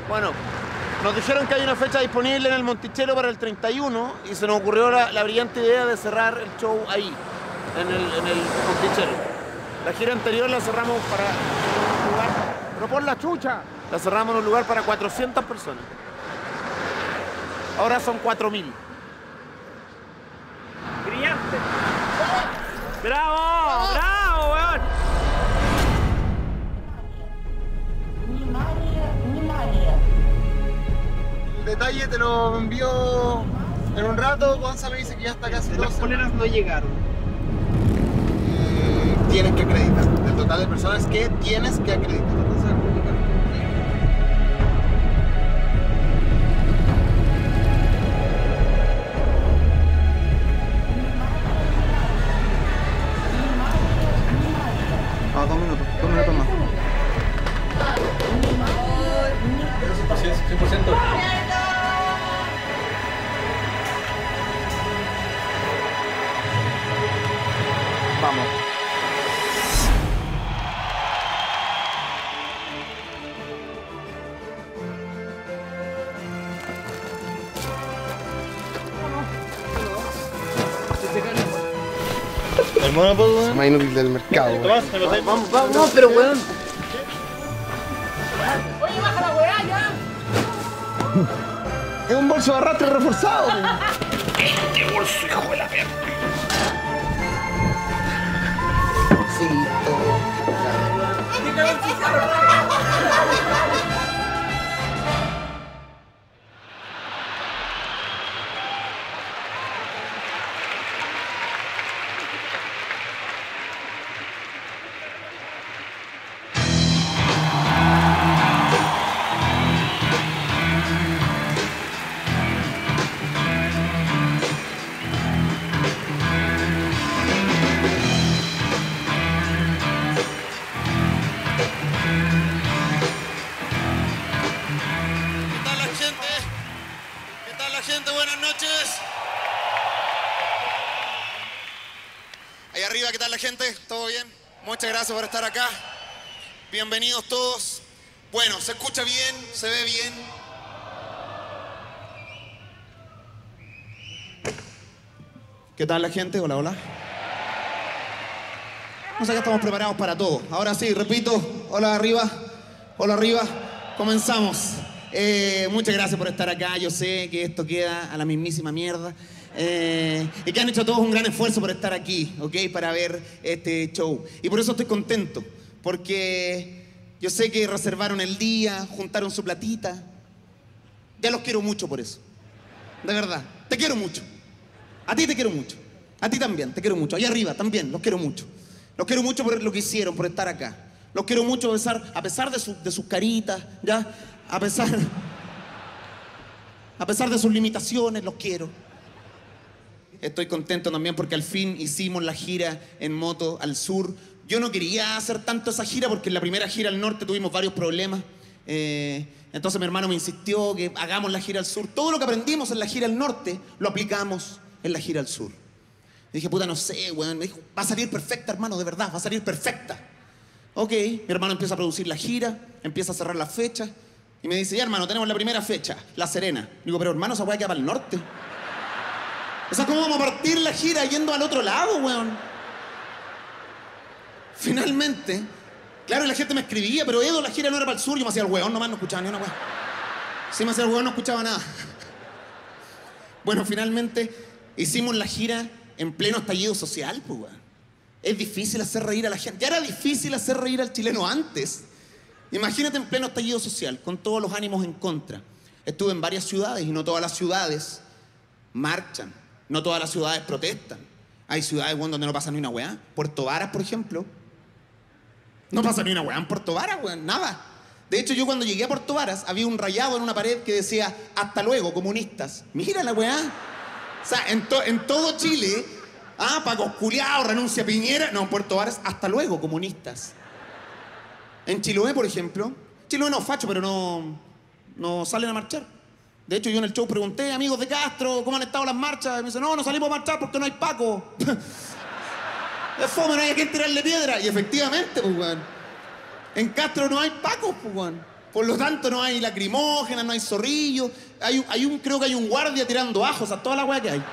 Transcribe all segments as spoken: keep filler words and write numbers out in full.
Bueno, nos dijeron que hay una fecha disponible en el Monticello para el treinta y uno y se nos ocurrió la, la brillante idea de cerrar el show ahí, en el, en el Monticello. La gira anterior la cerramos para un lugar, pero por la chucha, la cerramos en un lugar para cuatrocientas personas. Ahora son cuatro mil. Brillante. ¡Bravo! ¡Bravo, weón! El detalle te lo envío en un rato. Gonza me dice que ya está casi doce. Las poleras no llegaron. Eh, tienes que acreditar. El total de personas que tienes que acreditar. Entonces, ah, dos minutos, dos minutos más. cien por ciento. Vamos. Hermano, pues, más inútil del mercado, weón. Vamos, vamos, no, pero weón. Oye, baja la weá ya. Es un bolso de arrastre reforzado, weón. Este bolso, hijo de la perra. Gente, buenas noches. Ahí arriba, ¿qué tal la gente? ¿Todo bien? Muchas gracias por estar acá. Bienvenidos todos. Bueno, se escucha bien, se ve bien. ¿Qué tal la gente? Hola, hola. No sé, que estamos preparados para todo. Ahora sí, repito, hola arriba, hola arriba. Comenzamos. Eh, muchas gracias por estar acá. Yo sé que esto queda a la mismísima mierda. Eh, y que han hecho todos un gran esfuerzo por estar aquí, ¿ok? Para ver este show. Y por eso estoy contento. Porque yo sé que reservaron el día, juntaron su platita. Ya los quiero mucho por eso. De verdad. Te quiero mucho. A ti te quiero mucho. A ti también, te quiero mucho. Allá arriba también, los quiero mucho. Los quiero mucho por lo que hicieron, por estar acá. Los quiero mucho a pesar, a pesar de, su, de sus caritas, ¿ya? A pesar, a pesar de sus limitaciones, los quiero. Estoy contento también porque al fin hicimos la gira en moto al sur. Yo no quería hacer tanto esa gira porque en la primera gira al norte tuvimos varios problemas. Eh, entonces mi hermano me insistió que hagamos la gira al sur. Todo lo que aprendimos en la gira al norte lo aplicamos en la gira al sur. Y dije, puta, no sé, weón. Me dijo, va a salir perfecta, hermano, de verdad, va a salir perfecta. Ok, mi hermano empieza a producir la gira, empieza a cerrar las fechas. Y me dice, ya hermano, tenemos la primera fecha, La Serena. Digo, pero hermano, esa weá queda para el norte. O sea, ¿cómo vamos a partir la gira yendo al otro lado, weón? Finalmente, claro, la gente me escribía, pero Edo, la gira no era para el sur. Yo me hacía el weón nomás, no escuchaba ni una weá. Sí, me hacía el weón, no escuchaba nada. Bueno, finalmente hicimos la gira en pleno estallido social, pues, weón. Es difícil hacer reír a la gente. Ya era difícil hacer reír al chileno antes. Imagínate en pleno estallido social, con todos los ánimos en contra. Estuve en varias ciudades y no todas las ciudades marchan. No todas las ciudades protestan. Hay ciudades, weón, donde no pasa ni una weá. Puerto Varas, por ejemplo. No pasa ni una weá en Puerto Varas, weón, nada. De hecho, yo cuando llegué a Puerto Varas, había un rayado en una pared que decía, hasta luego, comunistas. Mira la weá. O sea, en, to en todo Chile, ah, Pacos culiados, renuncia a Piñera. No, en Puerto Varas, hasta luego, comunistas. En Chiloé, por ejemplo, Chiloé no, facho, pero no, no salen a marchar. De hecho, yo en el show pregunté, amigos de Castro, ¿cómo han estado las marchas? Y me dicen, no, no salimos a marchar porque no hay Paco. Es fome, no hay a quien tirarle piedra. Y efectivamente, pues, weón. En Castro no hay Pacos, pues, weón. Por lo tanto, no hay lacrimógenas, no hay zorrillos. Hay, un- hay un, creo que hay un guardia tirando ajos a toda la weá que hay.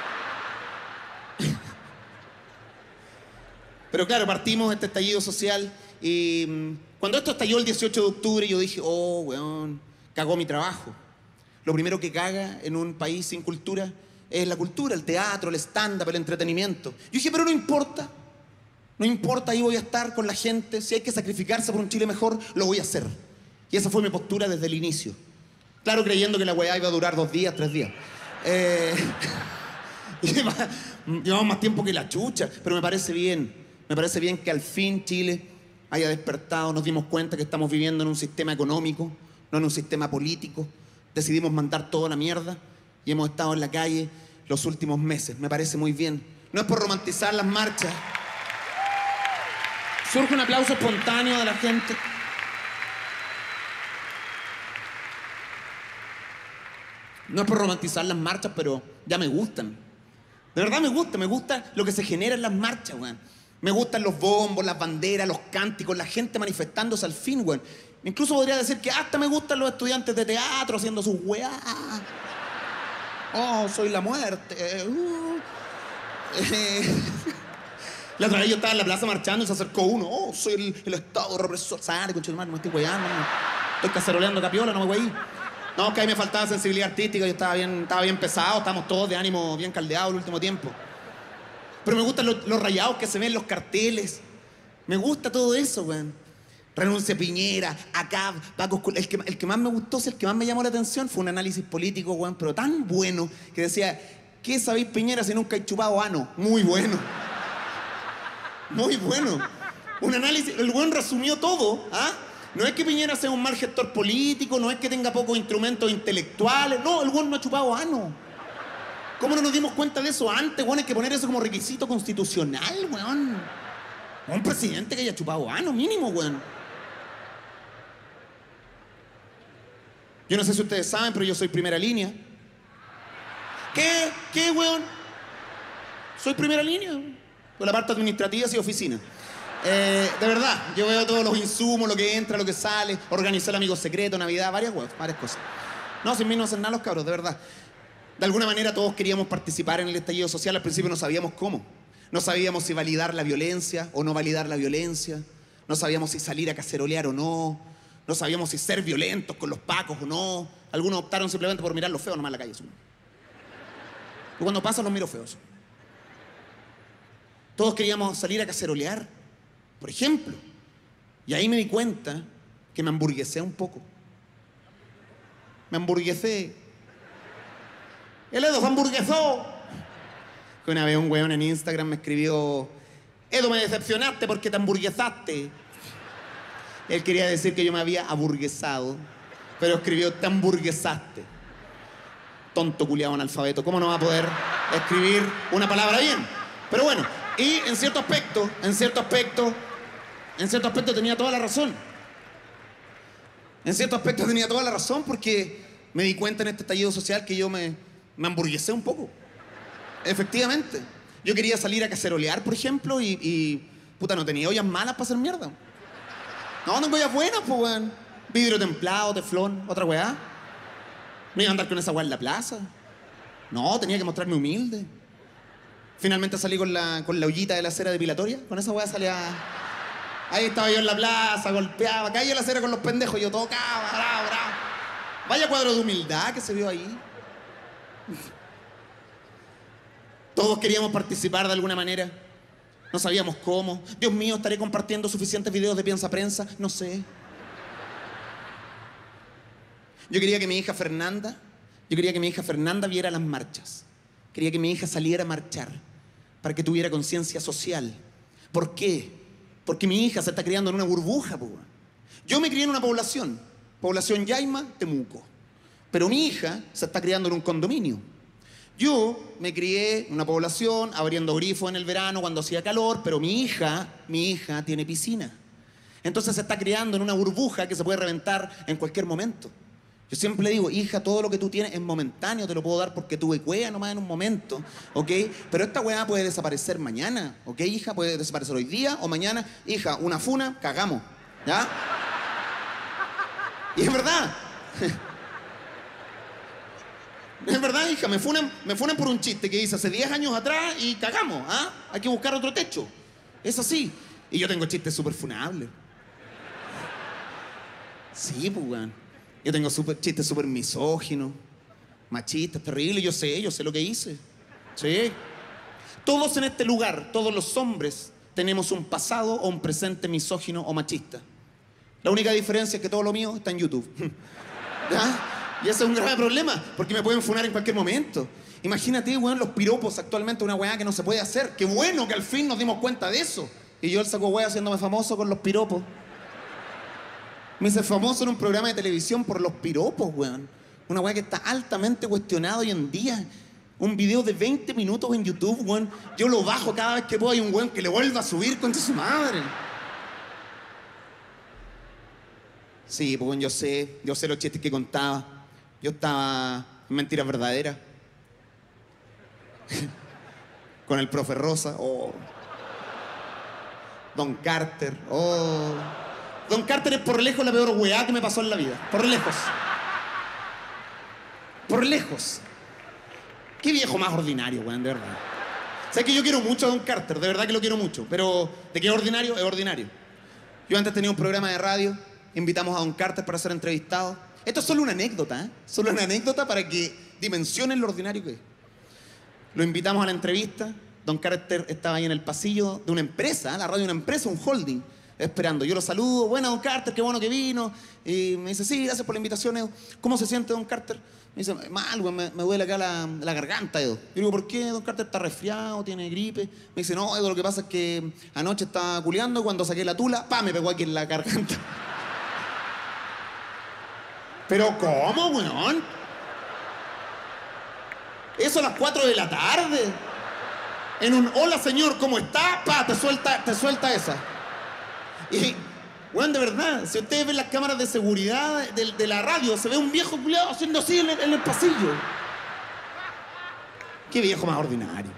Pero claro, partimos de este estallido social y mm, cuando esto estalló el dieciocho de octubre yo dije, oh, weón, cagó mi trabajo. Lo primero que caga en un país sin cultura es la cultura, el teatro, el stand-up, el entretenimiento. Yo dije, pero no importa, no importa, ahí voy a estar con la gente. Si hay que sacrificarse por un Chile mejor, lo voy a hacer. Y esa fue mi postura desde el inicio. Claro, creyendo que la weá iba a durar dos días, tres días. Eh, lleva- llevamos más tiempo que la chucha, pero me parece bien. Me parece bien que al fin Chile haya despertado, nos dimos cuenta que estamos viviendo en un sistema económico, no en un sistema político. Decidimos mandar toda la mierda y hemos estado en la calle los últimos meses. Me parece muy bien. No es por romantizar las marchas. Surge un aplauso espontáneo de la gente. No es por romantizar las marchas, pero ya me gustan. De verdad me gusta, me gusta lo que se genera en las marchas, weón. Me gustan los bombos, las banderas, los cánticos, la gente manifestándose al fin, weón. Incluso podría decir que hasta me gustan los estudiantes de teatro haciendo sus weá. Oh, soy la muerte. Uh. Eh. La otra vez yo estaba en la plaza marchando y se acercó uno. Oh, soy el, el Estado represor. Sale, conchetumare, no me estoy weando. No. Estoy caceroleando capiola, no me weí. No, que ahí me faltaba sensibilidad artística, yo estaba bien, estaba bien pesado, estábamos todos de ánimo bien caldeados el último tiempo. Pero me gustan los, los rayados que se ven, los carteles. Me gusta todo eso, weón. Renuncia Piñera, acá, Paco Escul- el que, el que más me gustó, el que más me llamó la atención fue un análisis político, weón, pero tan bueno que decía, ¿qué sabéis Piñera si nunca hay chupado ano? Muy bueno. Muy bueno. Un análisis, el weón resumió todo, ¿ah? No es que Piñera sea un mal gestor político, no es que tenga pocos instrumentos intelectuales, no, el weón no ha chupado ano. ¿Cómo no nos dimos cuenta de eso antes, weón? Hay que poner eso como requisito constitucional, weón. Un presidente que haya chupado ano, mínimo, weón. Yo no sé si ustedes saben, pero yo soy primera línea. ¿Qué? ¿Qué, weón? Soy primera línea. Con la parte administrativa y oficina. Eh, de verdad, yo veo todos los insumos, lo que entra, lo que sale, organizar el amigo secreto, Navidad, varias, weón, varias cosas. No, sin mí no hacen nada los cabros, de verdad. De alguna manera todos queríamos participar en el estallido social, al principio no sabíamos cómo. No sabíamos si validar la violencia o no validar la violencia. No sabíamos si salir a cacerolear o no. No sabíamos si ser violentos con los pacos o no. Algunos optaron simplemente por mirar los feos nomás en la calle. Y cuando pasan los miro feos. Todos queríamos salir a cacerolear, por ejemplo. Y ahí me di cuenta que me hamburguesé un poco. Me hamburguesé. El Edo se hamburguesó. Que una vez un weón en Instagram me escribió, Edo, me decepcionaste porque te hamburguesaste. Él quería decir que yo me había aburguesado, pero escribió, te hamburguesaste. Tonto culiado analfabeto, ¿cómo no va a poder escribir una palabra bien? Pero bueno, y en cierto aspecto, en cierto aspecto, en cierto aspecto tenía toda la razón. En cierto aspecto tenía toda la razón porque me di cuenta en este estallido social que yo me, me hamburguesé un poco. Efectivamente. Yo quería salir a cacerolear, por ejemplo, y, y puta, no tenía ollas malas para hacer mierda. No, tengo ollas buenas, pues, weón. Vidrio templado, teflón, otra weá. No iba a andar con esa weá en la plaza. No, tenía que mostrarme humilde. Finalmente salí con la, con la ollita de la cera depilatoria. Con esa weá salía... Ahí estaba yo en la plaza, golpeaba, caía la cera con los pendejos, yo tocaba, bravo, bravo. Vaya cuadro de humildad que se vio ahí. Todos queríamos participar de alguna manera. No sabíamos cómo. Dios mío, ¿estaré compartiendo suficientes videos de Piensa Prensa? No sé. Yo quería que mi hija Fernanda, yo quería que mi hija Fernanda viera las marchas. Quería que mi hija saliera a marchar para que tuviera conciencia social. ¿Por qué? Porque mi hija se está criando en una burbuja, po. Yo me crié en una población, población Yaima, Temuco. Pero mi hija se está criando en un condominio. Yo me crié en una población abriendo grifos en el verano cuando hacía calor, pero mi hija, mi hija tiene piscina. Entonces se está criando en una burbuja que se puede reventar en cualquier momento. Yo siempre le digo, hija, todo lo que tú tienes es momentáneo, te lo puedo dar porque tuve cueva nomás en un momento, ¿ok? Pero esta weá puede desaparecer mañana, ¿ok, hija? Puede desaparecer hoy día o mañana. Hija, una funa, cagamos, ¿ya? Y es verdad. Es verdad, hija, me funan, me funan por un chiste que hice hace diez años atrás y cagamos, ¿ah? Hay que buscar otro techo. Es así. Y yo tengo chistes súper funables. Sí, pues, weón. Yo tengo super, chistes súper misóginos, machistas, terribles. Yo sé, yo sé lo que hice. Sí. Todos en este lugar, todos los hombres, tenemos un pasado o un presente misógino o machista. La única diferencia es que todo lo mío está en YouTube. ¿Ya? Y ese es un grave problema, porque me pueden funar en cualquier momento. Imagínate, weón, los piropos actualmente, una weá que no se puede hacer. Qué bueno que al fin nos dimos cuenta de eso. Y yo el saco weá haciéndome famoso con los piropos. Me hice famoso en un programa de televisión por los piropos, weón. Una weá que está altamente cuestionada hoy en día. Un video de veinte minutos en YouTube, weón. Yo lo bajo cada vez que puedo. Hay un weón que le vuelva a subir contra su madre. Sí, pues, weón, yo sé. Yo sé los chistes que contaba. Yo estaba en Mentiras Verdaderas. Con el profe Rosa. Oh. Don Carter. Oh. Don Carter es por lejos la peor weá que me pasó en la vida. Por lejos. Por lejos. Qué viejo más ordinario, weón, de verdad. Sabes que yo quiero mucho a Don Carter, de verdad que lo quiero mucho. Pero de qué es ordinario, es ordinario. Yo antes tenía un programa de radio. Invitamos a Don Carter para ser entrevistado. Esto es solo una anécdota, ¿eh? Solo una anécdota para que dimensionen lo ordinario que es. Lo invitamos a la entrevista. Don Carter estaba ahí en el pasillo de una empresa, ¿eh? La radio de una empresa, un holding, esperando. Yo lo saludo. Bueno, Don Carter, qué bueno que vino. Y me dice, sí, gracias por la invitación, Edo. ¿Cómo se siente, Don Carter? Me dice, mal, güey, me, me duele acá la, la garganta, Edo. Yo digo, ¿por qué? Don Carter está resfriado, tiene gripe. Me dice, no, Edo, lo que pasa es que anoche estaba culeando, cuando saqué la tula, pa, me pegó aquí en la garganta. ¿Pero cómo, weón? Eso a las cuatro de la tarde. En un hola, señor, ¿cómo está? Pa, te suelta, te suelta esa. Y, weón, de verdad, si ustedes ven las cámaras de seguridad de, de la radio, se ve un viejo culiado haciendo así en el, en el pasillo. Qué viejo más ordinario.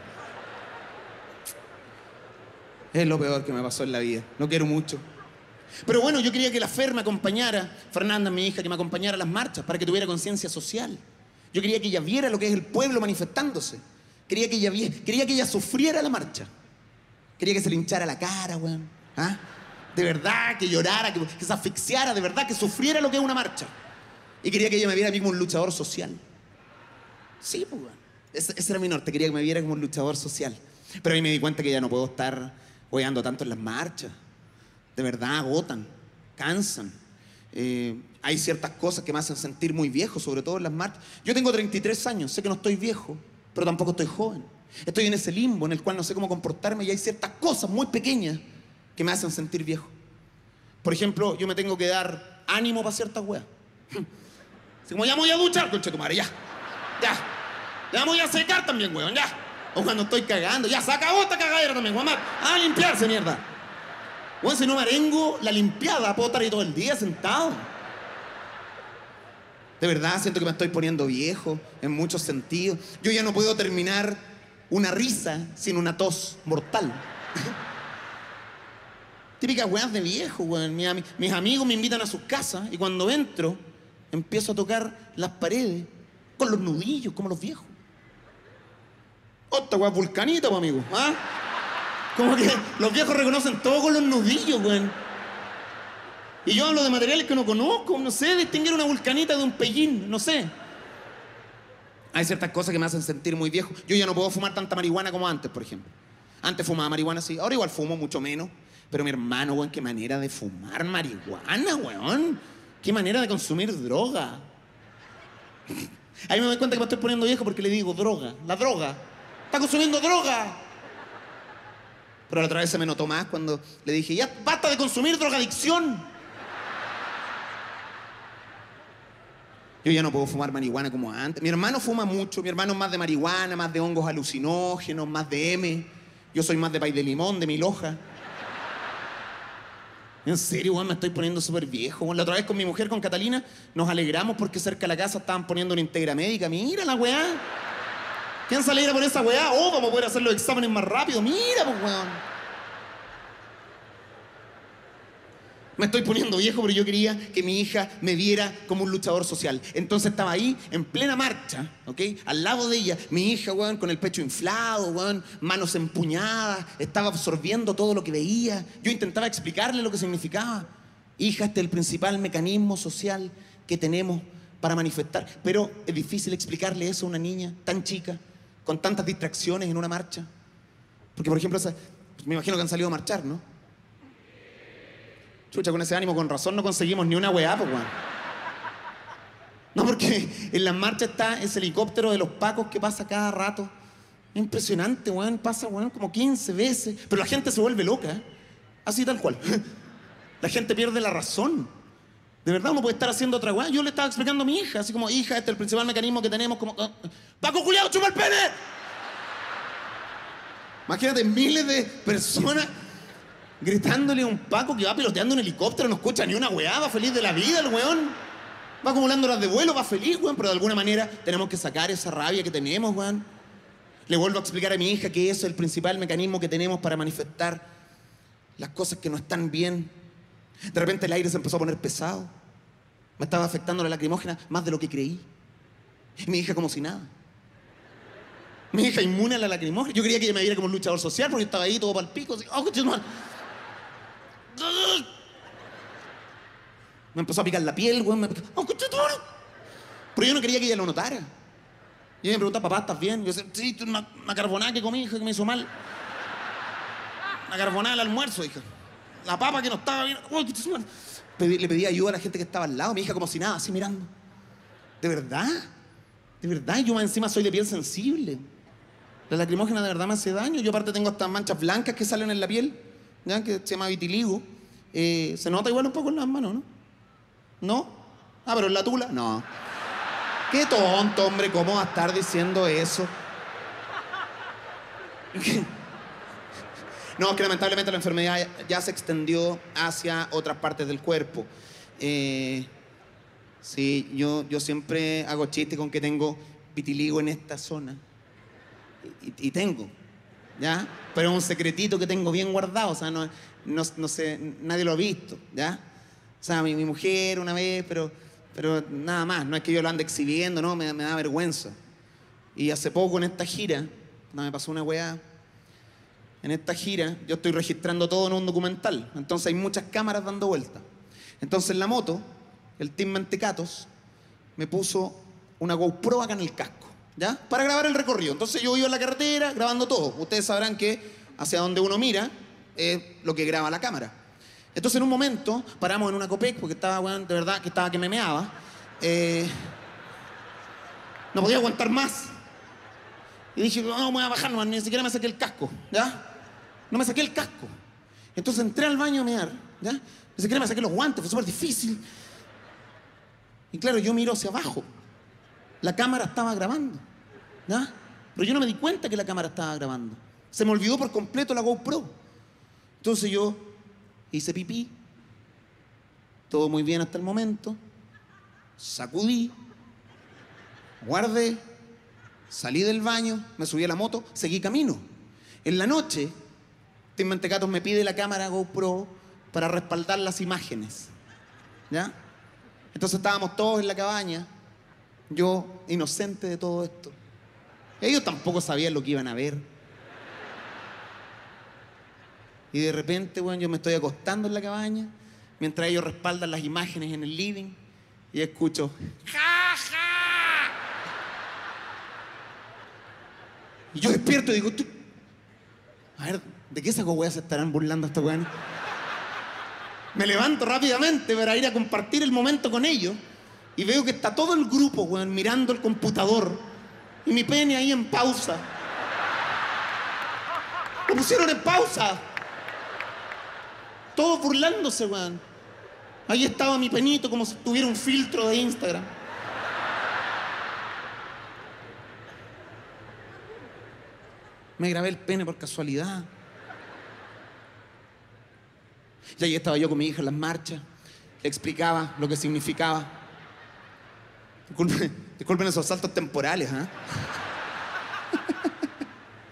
Es lo peor que me pasó en la vida. Lo quiero mucho. Pero bueno, yo quería que la Fer me acompañara, Fernanda, mi hija, que me acompañara a las marchas para que tuviera conciencia social. Yo quería que ella viera lo que es el pueblo manifestándose. Quería que ella, viera, quería que ella sufriera la marcha. Quería que se le hinchara la cara, weón. ¿Ah? De verdad, que llorara, que, que se asfixiara, de verdad, que sufriera lo que es una marcha. Y quería que ella me viera a mí como un luchador social. Sí, pues, weón. Ese, ese era mi norte, quería que me viera como un luchador social. Pero ahí me di cuenta que ya no puedo estar weando tanto en las marchas. De verdad, agotan, cansan. Eh, hay ciertas cosas que me hacen sentir muy viejo, sobre todo en las marchas. Yo tengo treinta y tres años, sé que no estoy viejo, pero tampoco estoy joven. Estoy en ese limbo en el cual no sé cómo comportarme y hay ciertas cosas muy pequeñas que me hacen sentir viejo. Por ejemplo, yo me tengo que dar ánimo para ciertas weas. Así como ya me voy a duchar, conche tu madre, ya. Ya. Ya me voy a secar también, weón, ya. O cuando estoy cagando, ya se acabó esta cagadera también, weón. A limpiarse, mierda. Bueno, si no me arengo la limpiada, puedo estar ahí todo el día sentado. De verdad, siento que me estoy poniendo viejo en muchos sentidos. Yo ya no puedo terminar una risa sin una tos mortal. Típicas weas de viejo, weón. Mis, ami mis amigos me invitan a sus casas y cuando entro, empiezo a tocar las paredes con los nudillos, como los viejos. Esta wea es vulcanita, pues, amigo. ¿Ah? Como que los viejos reconocen todo con los nudillos, weón. Y yo hablo de materiales que no conozco, no sé, distinguir una vulcanita de un pellín, no sé. Hay ciertas cosas que me hacen sentir muy viejo. Yo ya no puedo fumar tanta marihuana como antes, por ejemplo. Antes fumaba marihuana, sí. Ahora igual fumo mucho menos. Pero mi hermano, weón, qué manera de fumar marihuana, weón. Qué manera de consumir droga. Ahí me doy cuenta que me estoy poniendo viejo porque le digo droga. La droga. ¡Está consumiendo droga! Pero la otra vez se me notó más cuando le dije, ya basta de consumir drogadicción. Yo ya no puedo fumar marihuana como antes. Mi hermano fuma mucho. Mi hermano es más de marihuana, más de hongos alucinógenos, más de M. Yo soy más de pay de limón, de mil hojas. En serio, weón, me estoy poniendo súper viejo. Weón. La otra vez con mi mujer, con Catalina, nos alegramos porque cerca de la casa estaban poniendo una integra médica. Mira la weá. ¿Quién se alegra por esa weá? Oh, vamos a poder hacer los exámenes más rápido. Mira, pues, weón. Me estoy poniendo viejo, pero yo quería que mi hija me viera como un luchador social. Entonces estaba ahí, en plena marcha, ¿ok? Al lado de ella, mi hija, weón, con el pecho inflado, weón, manos empuñadas, estaba absorbiendo todo lo que veía. Yo intentaba explicarle lo que significaba. Hija, este es el principal mecanismo social que tenemos para manifestar. Pero es difícil explicarle eso a una niña tan chica, con tantas distracciones en una marcha. Porque, por ejemplo, esa, pues me imagino que han salido a marchar, ¿no? Chucha, con ese ánimo, con razón no conseguimos ni una weá, pues, weón. No, porque en las marchas está ese helicóptero de los pacos que pasa cada rato. Es impresionante, weón. Pasa, weón, como quince veces. Pero la gente se vuelve loca, ¿eh? Así tal cual. La gente pierde la razón. De verdad, uno puede estar haciendo otra weá. Yo le estaba explicando a mi hija, así como, hija, este es el principal mecanismo que tenemos como... ¡Paco culiao, chupa el pene! Imagínate, miles de personas gritándole a un Paco que va piloteando un helicóptero, no escucha ni una weá, va feliz de la vida el weón. Va acumulando horas de vuelo, va feliz, weón, pero de alguna manera tenemos que sacar esa rabia que tenemos, weón. Le vuelvo a explicar a mi hija que eso es el principal mecanismo que tenemos para manifestar las cosas que no están bien. De repente el aire se empezó a poner pesado. Me estaba afectando la lacrimógena más de lo que creí. Y mi hija como si nada. Mi hija inmune a la lacrimógena. Yo creía que ella me viera como un luchador social porque yo estaba ahí todo para el pico. Así, oh, me empezó a picar la piel, güey. Me... Oh, pero yo no quería que ella lo notara. Y ella me preguntaba, papá, ¿estás bien? Y yo decía, sí, una, una carbonada que comí, hija, que me hizo mal. Una carbonada al almuerzo, hija. La papa que no estaba bien. Oh, le pedí ayuda a la gente que estaba al lado. Mi hija como si nada, así mirando. ¿De verdad? ¿De verdad? Yo más encima soy de piel sensible. La lacrimógena de verdad me hace daño. Yo aparte tengo estas manchas blancas que salen en la piel, ¿ya? Que se llama vitiligo. Eh, se nota igual un poco en las manos, ¿no? ¿No? Ah, pero en la tula, no. Qué tonto, hombre, ¿cómo va a estar diciendo eso? No, es que lamentablemente la enfermedad ya, ya se extendió hacia otras partes del cuerpo. Eh, sí, yo, yo siempre hago chiste con que tengo vitiligo en esta zona. Y, y tengo, ¿ya? Pero es un secretito que tengo bien guardado, o sea, no, no, no sé, nadie lo ha visto, ¿ya? O sea, mi, mi mujer una vez, pero, pero nada más, no es que yo lo ande exhibiendo, no, me, me da vergüenza. Y hace poco en esta gira, no, me pasó una weá, en esta gira yo estoy registrando todo en un documental, entonces hay muchas cámaras dando vueltas. Entonces en la moto, el Team Mentecatos me puso una GoPro acá en el casco, ¿ya? Para grabar el recorrido. Entonces yo iba en la carretera grabando todo. Ustedes sabrán que hacia donde uno mira es lo que graba la cámara. Entonces en un momento paramos en una Copec porque estaba, bueno, de verdad que estaba que me meaba. Eh, no podía aguantar más. Y dije, no, me voy a bajar, no, ni siquiera me saqué el casco, ¿ya? No me saqué el casco. Entonces entré al baño a mear, ¿ya? Ni siquiera me saqué los guantes, fue súper difícil. Y claro, yo miro hacia abajo. La cámara estaba grabando, ¿ya? Pero yo no me di cuenta que la cámara estaba grabando. Se me olvidó por completo la GoPro. Entonces yo hice pipí. Todo muy bien hasta el momento. Sacudí. Guardé. Salí del baño. Me subí a la moto. Seguí camino. En la noche, Team Mentecatos me pide la cámara GoPro para respaldar las imágenes, ¿ya? Entonces estábamos todos en la cabaña. Yo, inocente de todo esto. Ellos tampoco sabían lo que iban a ver. Y de repente, bueno, yo me estoy acostando en la cabaña, mientras ellos respaldan las imágenes en el living, y escucho, ¡ja, ja! Y yo despierto y digo, ¿tú? A ver, ¿de qué saco weas se estarán burlando estos weones? Me levanto rápidamente para ir a compartir el momento con ellos. Y veo que está todo el grupo, weón, mirando el computador. Y mi pene ahí en pausa. Lo pusieron en pausa. Todos burlándose, weón. Ahí estaba mi penito como si tuviera un filtro de Instagram. Me grabé el pene por casualidad. Y ahí estaba yo con mi hija en las marchas. Le explicaba lo que significaba. Disculpen, disculpen esos saltos temporales, ¿eh?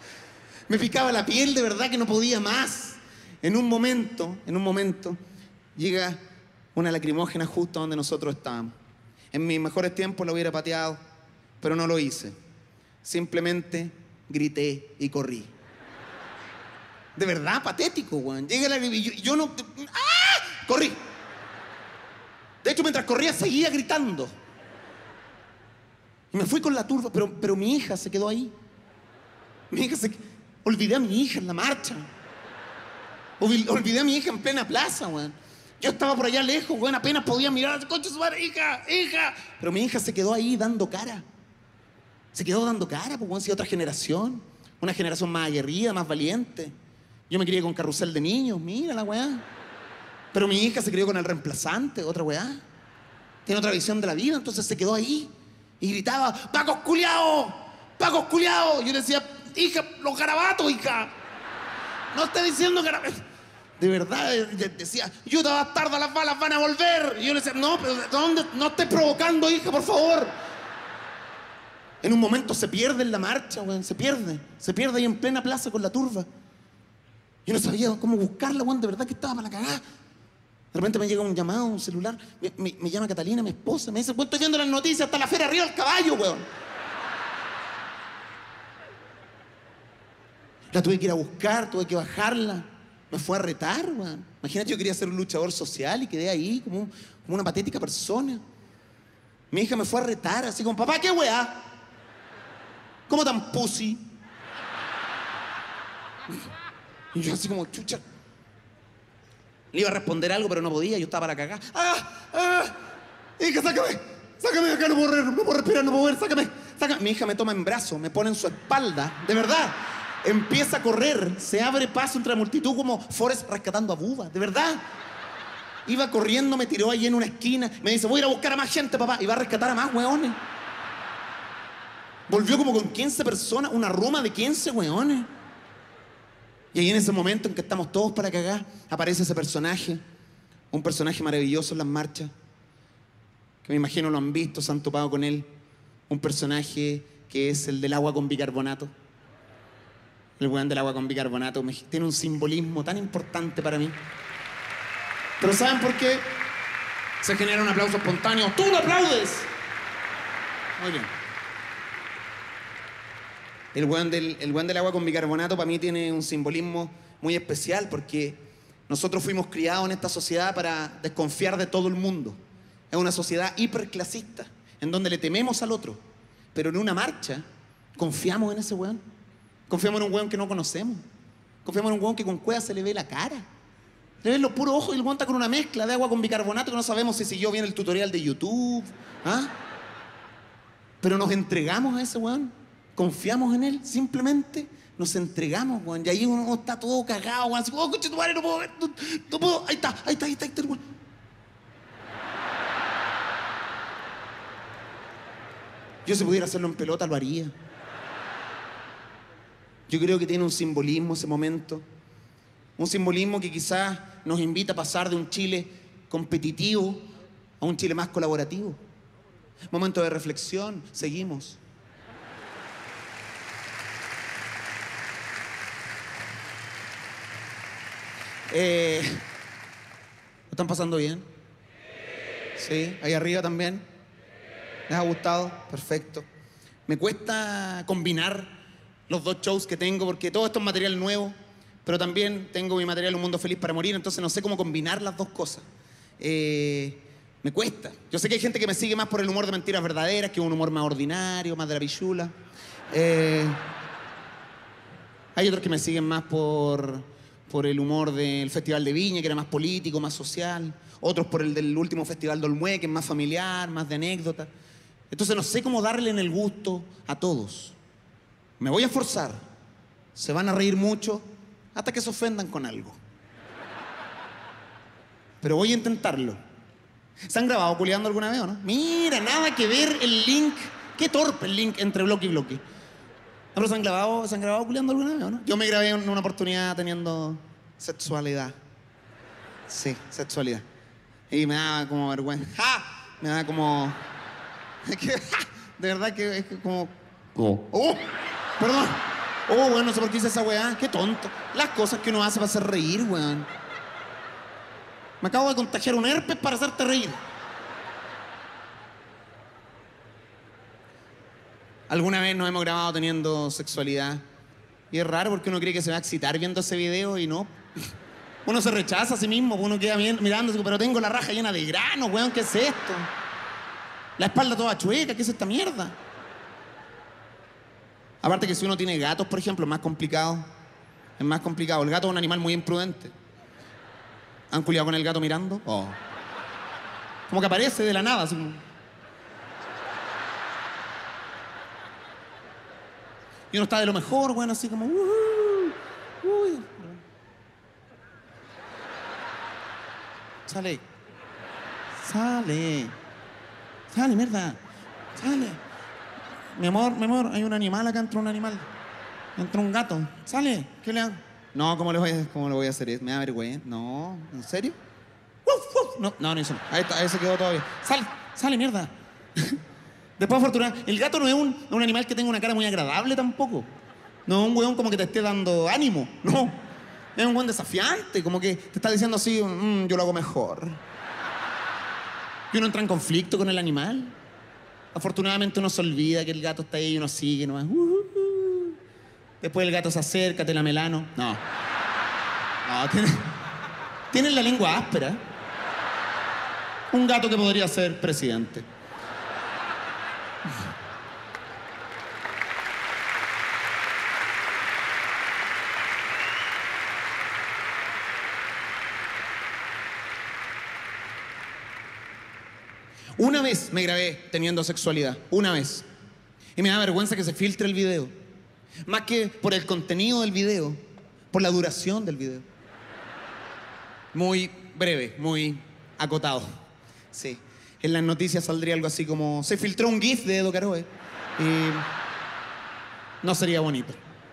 Me picaba la piel de verdad que no podía más. En un momento, en un momento, llega una lacrimógena justo donde nosotros estábamos. En mis mejores tiempos lo hubiera pateado, pero no lo hice. Simplemente grité y corrí. De verdad, patético, weón. Llega la y yo, yo no... ¡Ah! Corrí. De hecho, mientras corría, seguía gritando. Y me fui con la turba, pero, pero mi hija se quedó ahí. Mi hija se... Olvidé a mi hija en la marcha. Olvidé a mi hija en plena plaza, weón. Yo estaba por allá lejos, weón, apenas podía mirar. ¡Concha su madre, hija, hija! Pero mi hija se quedó ahí dando cara. Se quedó dando cara, pues, weón, si otra generación. Una generación más aguerrida, más valiente. Yo me crié con carrusel de niños, mira la weá. Pero mi hija se crió con el reemplazante, otra weá. Tiene otra visión de la vida, entonces se quedó ahí. Y gritaba, ¡Pacos culiao! ¡Pacos culiao! Yo le decía, hija, los garabatos, hija. No está diciendo garabatos. De verdad, decía, Yuta bastarda, las balas van a volver. Y yo le decía, no, pero ¿dónde? No estés provocando, hija, por favor. En un momento se pierde en la marcha, weón, se pierde. Se pierde ahí en plena plaza con la turba. Yo no sabía cómo buscarla, weón, de verdad que estaba para la cagada. De repente me llega un llamado, un celular, me, me, me llama Catalina, mi esposa, me dice, weón, estoy viendo las noticias, hasta la feria arriba del caballo, weón. La tuve que ir a buscar, tuve que bajarla. Me fue a retar, weón. Imagínate, yo quería ser un luchador social y quedé ahí como, un, como una patética persona. Mi hija me fue a retar, así como, papá, ¿qué weá? ¿Cómo tan pussy? Y yo así como, chucha. Le iba a responder algo, pero no podía, yo estaba para cagar. ¡Ah! ¡Ah! Hija, sácame, sácame de acá, no puedo, no puedo respirar, no puedo ver, sácame, sácame. Mi hija me toma en brazo, me pone en su espalda, de verdad. Empieza a correr, se abre paso entre la multitud como Forrest rescatando a Bubba, de verdad. Iba corriendo, me tiró ahí en una esquina, me dice, voy a ir a buscar a más gente, papá, y va a rescatar a más hueones. Volvió como con quince personas, una ruma de quince hueones. Y ahí en ese momento en que estamos todos para cagar, aparece ese personaje, un personaje maravilloso en las marchas, que me imagino lo han visto, se han topado con él, un personaje que es el del agua con bicarbonato. El weón del agua con bicarbonato me, tiene un simbolismo tan importante para mí. Pero ¿saben por qué? Se genera un aplauso espontáneo. ¡Tú lo aplaudes! Muy bien. El weón del, el weón del agua con bicarbonato para mí tiene un simbolismo muy especial porque nosotros fuimos criados en esta sociedad para desconfiar de todo el mundo. Es una sociedad hiperclasista en donde le tememos al otro. Pero en una marcha confiamos en ese weón. Confiamos en un weón que no conocemos. Confiamos en un weón que con cueva se le ve la cara. Le ven los puros ojos y el weón está con una mezcla de agua con bicarbonato que no sabemos si siguió bien el tutorial de YouTube. ¿Ah? Pero nos entregamos a ese weón. Confiamos en él. Simplemente nos entregamos, weón. Y ahí uno está todo cagado, weón. Así, oh, coche tu madre, no puedo ver. No, no puedo. Ahí está, ahí está, ahí está, ahí está el weón. Yo si pudiera hacerlo en pelota lo haría. Yo creo que tiene un simbolismo ese momento, un simbolismo que quizás nos invita a pasar de un Chile competitivo a un Chile más colaborativo. Momento de reflexión, seguimos. Eh, ¿Lo están pasando bien? Sí, ahí arriba también. ¿Les ha gustado? Perfecto. Me cuesta combinar los dos shows que tengo, porque todo esto es material nuevo, pero también tengo mi material Un Mundo Feliz para Morir, entonces no sé cómo combinar las dos cosas. Eh, me cuesta. Yo sé que hay gente que me sigue más por el humor de Mentiras Verdaderas, que es un humor más ordinario, más de la pichula. Eh, hay otros que me siguen más por, por el humor del Festival de Viña, que era más político, más social. Otros por el del último Festival de Olmué, que es más familiar, más de anécdota. Entonces no sé cómo darle en el gusto a todos. Me voy a esforzar, se van a reír mucho hasta que se ofendan con algo. Pero voy a intentarlo. ¿Se han grabado culiando alguna vez o no? Mira, nada que ver el link. Qué torpe el link entre bloque y bloque. ¿No, pero se han grabado, se han grabado culiando alguna vez o no? Yo me grabé en una oportunidad teniendo sexualidad. Sí, sexualidad. Y me daba como vergüenza. ¡Ja! Me daba como... Es que, ¡ja! De verdad que es como... ¿Cómo? ¡Oh! Perdón. Oh, bueno, no sé por qué hice esa weá. Qué tonto. Las cosas que uno hace para hacer reír, weón. Me acabo de contagiar un herpes para hacerte reír. Alguna vez nos hemos grabado teniendo sexualidad. Y es raro porque uno cree que se va a excitar viendo ese video y no. Uno se rechaza a sí mismo, uno queda bien, mirándose, pero tengo la raja llena de granos, weón, ¿qué es esto? La espalda toda chueca, ¿qué es esta mierda? Aparte que si uno tiene gatos, por ejemplo, es más complicado. Es más complicado. El gato es un animal muy imprudente. ¿Han culiado con el gato mirando? Oh. Como que aparece de la nada, así como... Y uno está de lo mejor, bueno, así como... Uh, uh, sale. Sale. Sale, mierda. Sale. Mi amor, mi amor, hay un animal acá, entró un animal. Entró un gato. Sale. ¿Qué le hago? No, ¿cómo le voy a, cómo le voy a hacer eso? Me da vergüenza. No, ¿en serio? Uf, uf. No, no, no hizo. Ahí está, ahí se quedó todavía. Sale, sale, mierda. Después, afortunadamente, el gato no es un, un animal que tenga una cara muy agradable tampoco. No es un weón como que te esté dando ánimo. No. Es un weón desafiante, como que te está diciendo así, mmm, yo lo hago mejor. Y uno entra en conflicto con el animal. Afortunadamente uno se olvida que el gato está ahí y uno sigue nomás. Uh, uh, uh. Después el gato se acerca, te lame el ano. No. No, tiene, tienen la lengua áspera. Un gato que podría ser presidente. Una vez me grabé teniendo sexualidad, una vez. Y me da vergüenza que se filtre el video. Más que por el contenido del video, por la duración del video. Muy breve, muy acotado. Sí. En las noticias saldría algo así como, se filtró un GIF de Edo Caroe. Y no sería bonito.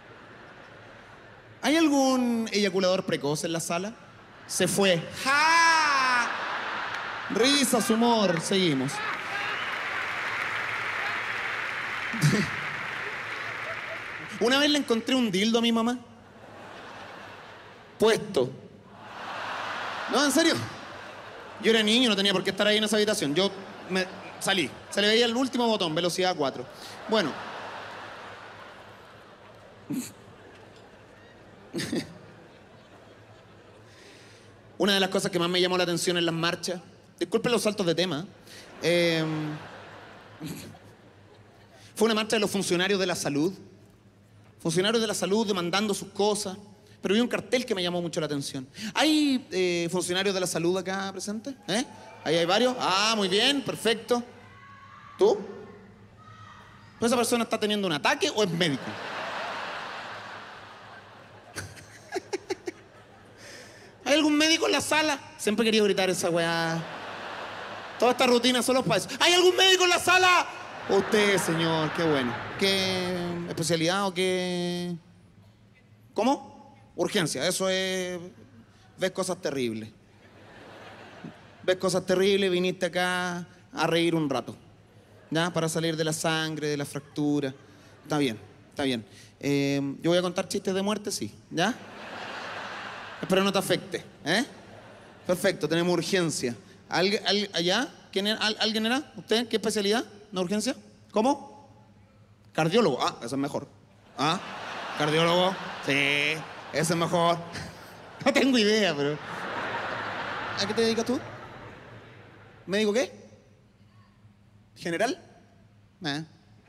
¿Hay algún eyaculador precoz en la sala? Se fue. ¡Ja! Risas, humor, seguimos. Una vez le encontré un dildo a mi mamá. Puesto. No, en serio. Yo era niño, no tenía por qué estar ahí en esa habitación. Yo me salí. Se le veía el último botón, velocidad cuatro. Bueno. Una de las cosas que más me llamó la atención en las marchas, disculpen los saltos de tema, eh, fue una marcha de los funcionarios de la salud. Funcionarios de la salud demandando sus cosas. Pero vi un cartel que me llamó mucho la atención. ¿Hay eh, funcionarios de la salud acá presentes? ¿Eh? ¿Ahí hay varios? Ah, muy bien, perfecto. ¿Tú? ¿Pues esa persona está teniendo un ataque o es médico? ¿Hay algún médico en la sala? Siempre he querido gritar esa weá. Toda esta rutina solo para eso. ¿Hay algún médico en la sala? Usted, señor, qué bueno. ¿Qué especialidad o qué...? ¿Cómo? Urgencia, eso es... Ves cosas terribles. Ves cosas terribles, viniste acá a reír un rato. ¿Ya? Para salir de la sangre, de la fractura. Está bien, está bien. Eh, yo voy a contar chistes de muerte, sí. ¿Ya? Espero no te afecte. ¿Eh? Perfecto, tenemos urgencia. ¿Algu al ¿Allá? ¿Quién era? ¿Al ¿Alguien era? ¿Usted? ¿Qué especialidad? ¿No urgencia? ¿Cómo? Cardiólogo. Ah, eso es mejor. ¿Ah? ¿Cardiólogo? Sí. Eso es mejor. No tengo idea, pero... ¿A qué te dedicas tú? ¿Médico qué? ¿General? Eh.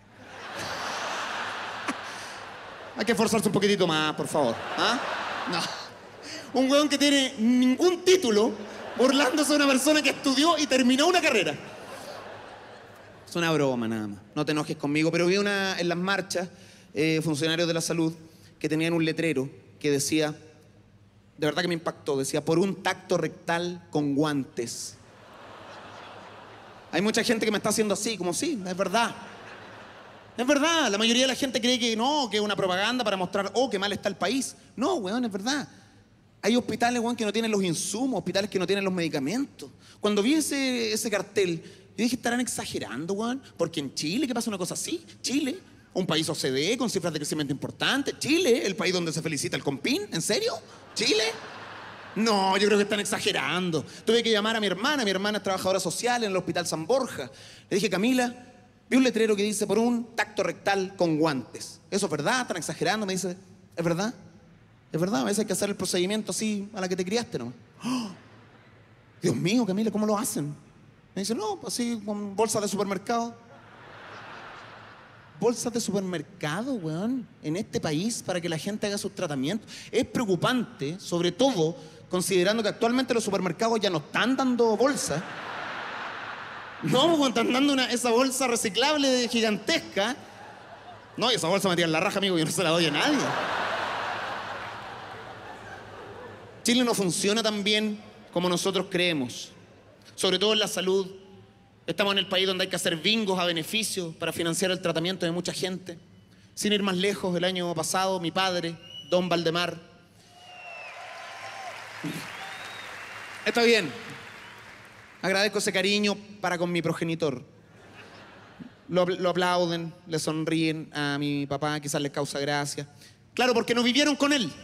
Hay que esforzarse un poquitito más, por favor. ¿Ah? No. Un weón que tiene ningún título burlándose de una persona que estudió y terminó una carrera. Es una broma nada más. No te enojes conmigo, pero vi una en las marchas, eh, funcionarios de la salud, que tenían un letrero que decía, de verdad que me impactó, decía, por un tacto rectal con guantes. Hay mucha gente que me está haciendo así, como sí, es verdad. Es verdad, la mayoría de la gente cree que no, que es una propaganda para mostrar, oh, qué mal está el país. No, weón, es verdad. Hay hospitales, weón, que no tienen los insumos, hospitales que no tienen los medicamentos. Cuando vi ese, ese cartel, yo dije, estarán exagerando, weón, porque en Chile, ¿qué pasa una cosa así? Chile... Un país O C D E con cifras de crecimiento importantes. Chile, el país donde se felicita el Compin. ¿En serio? ¿Chile? No, yo creo que están exagerando. Tuve que llamar a mi hermana, mi hermana es trabajadora social en el Hospital San Borja. Le dije, Camila, vi un letrero que dice por un tacto rectal con guantes. ¿Eso es verdad? ¿Están exagerando? Me dice, ¿es verdad? Es verdad, a veces hay que hacer el procedimiento así a la que te criaste, ¿no? ¡Oh! Dios mío, Camila, ¿cómo lo hacen? Me dice, no, así con bolsas de supermercado. Bolsas de supermercado, weón, en este país para que la gente haga sus tratamientos. Es preocupante, sobre todo considerando que actualmente los supermercados ya no están dando bolsas. No, pues están dando una, esa bolsa reciclable gigantesca. No, y esa bolsa metida en la raja, amigo, yo no se la doy a nadie. Chile no funciona tan bien como nosotros creemos, sobre todo en la salud. Estamos en el país donde hay que hacer bingos a beneficio para financiar el tratamiento de mucha gente. Sin ir más lejos, el año pasado, mi padre, don Valdemar... Está bien. Agradezco ese cariño para con mi progenitor. Lo, lo aplauden, le sonríen a mi papá, quizás les causa gracia. Claro, porque no vivieron con él.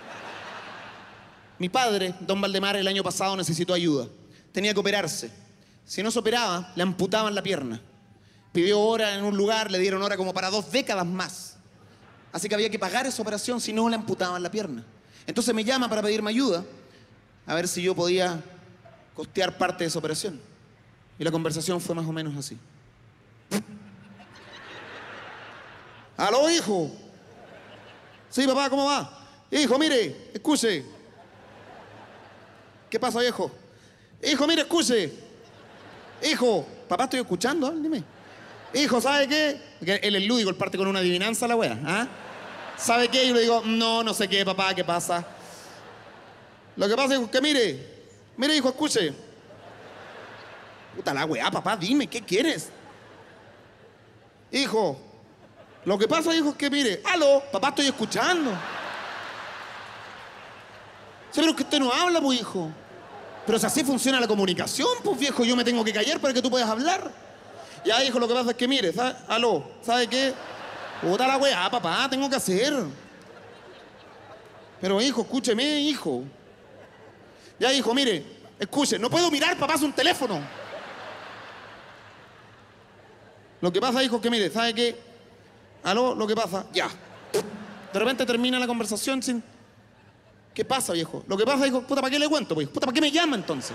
Mi padre, don Valdemar, el año pasado necesitó ayuda. Tenía que operarse. Si no se operaba, le amputaban la pierna. Pidió hora en un lugar, le dieron hora como para dos décadas más. Así que había que pagar esa operación, si no le amputaban la pierna. Entonces me llama para pedirme ayuda, a ver si yo podía costear parte de esa operación. Y la conversación fue más o menos así. ¡Aló, hijo! Sí, papá, ¿cómo va? Hijo, mire, escuche. ¿Qué pasa, viejo? Hijo, mire, escuche. Hijo, papá, estoy escuchando, dime. Hijo, ¿sabe qué? Porque él es lúdico, él parte con una adivinanza la wea, ¿ah? ¿Sabe qué? Y yo le digo, no, no sé qué, papá, ¿qué pasa? Lo que pasa es que mire, mire, hijo, escuche. Puta la weá, papá, dime, ¿qué quieres? Hijo, lo que pasa, hijo, es que mire, aló, papá, estoy escuchando. Sí, pero es que usted no habla, pues, hijo. Pero si así funciona la comunicación, pues, viejo, yo me tengo que callar para que tú puedas hablar. Ya, hijo, lo que pasa es que mire, ¿sabe? Aló, ¿sabe qué? Puta la weá, papá, tengo que hacer. Pero, hijo, escúcheme, hijo. Ya, hijo, mire, escuche, no puedo mirar, papá, es un teléfono. Lo que pasa, hijo, es que mire, ¿sabe qué? Aló, lo que pasa, ya. De repente termina la conversación sin... ¿Qué pasa, viejo? Lo que pasa, hijo, puta, ¿para qué le cuento, pues? Puta, ¿para qué me llama entonces?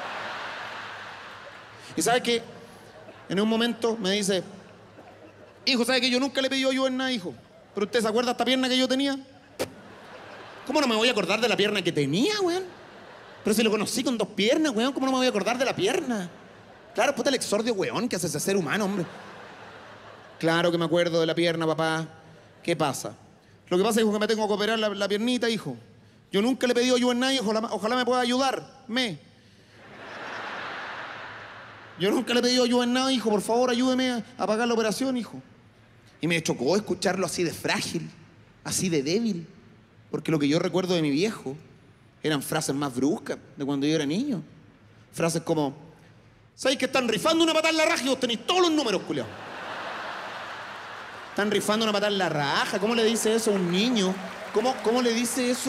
Y ¿sabe qué? En un momento me dice, hijo, ¿sabe qué? Yo nunca le pedí ayuda en nada, hijo. ¿Pero usted se acuerda de esta pierna que yo tenía? ¿Cómo no me voy a acordar de la pierna que tenía, weón? Pero si lo conocí con dos piernas, weón, ¿cómo no me voy a acordar de la pierna? Claro, puta, el exordio, weón, que hace ese ser humano, hombre. Claro que me acuerdo de la pierna, papá. ¿Qué pasa? Lo que pasa, hijo, que me tengo que operar la, la piernita, hijo. Yo nunca le he pedido ayuda a nadie, ojalá, ojalá me pueda ayudar. Me. Yo nunca le he pedido ayuda a nadie, hijo, por favor, ayúdeme a, a pagar la operación, hijo. Y me chocó escucharlo así de frágil, así de débil. Porque lo que yo recuerdo de mi viejo eran frases más bruscas de cuando yo era niño. Frases como, ¿sabéis que están rifando una patada en la raja y vos tenéis todos los números, culiao? Están rifando una patada en la raja. ¿Cómo le dice eso a un niño? ¿Cómo, cómo le dice eso?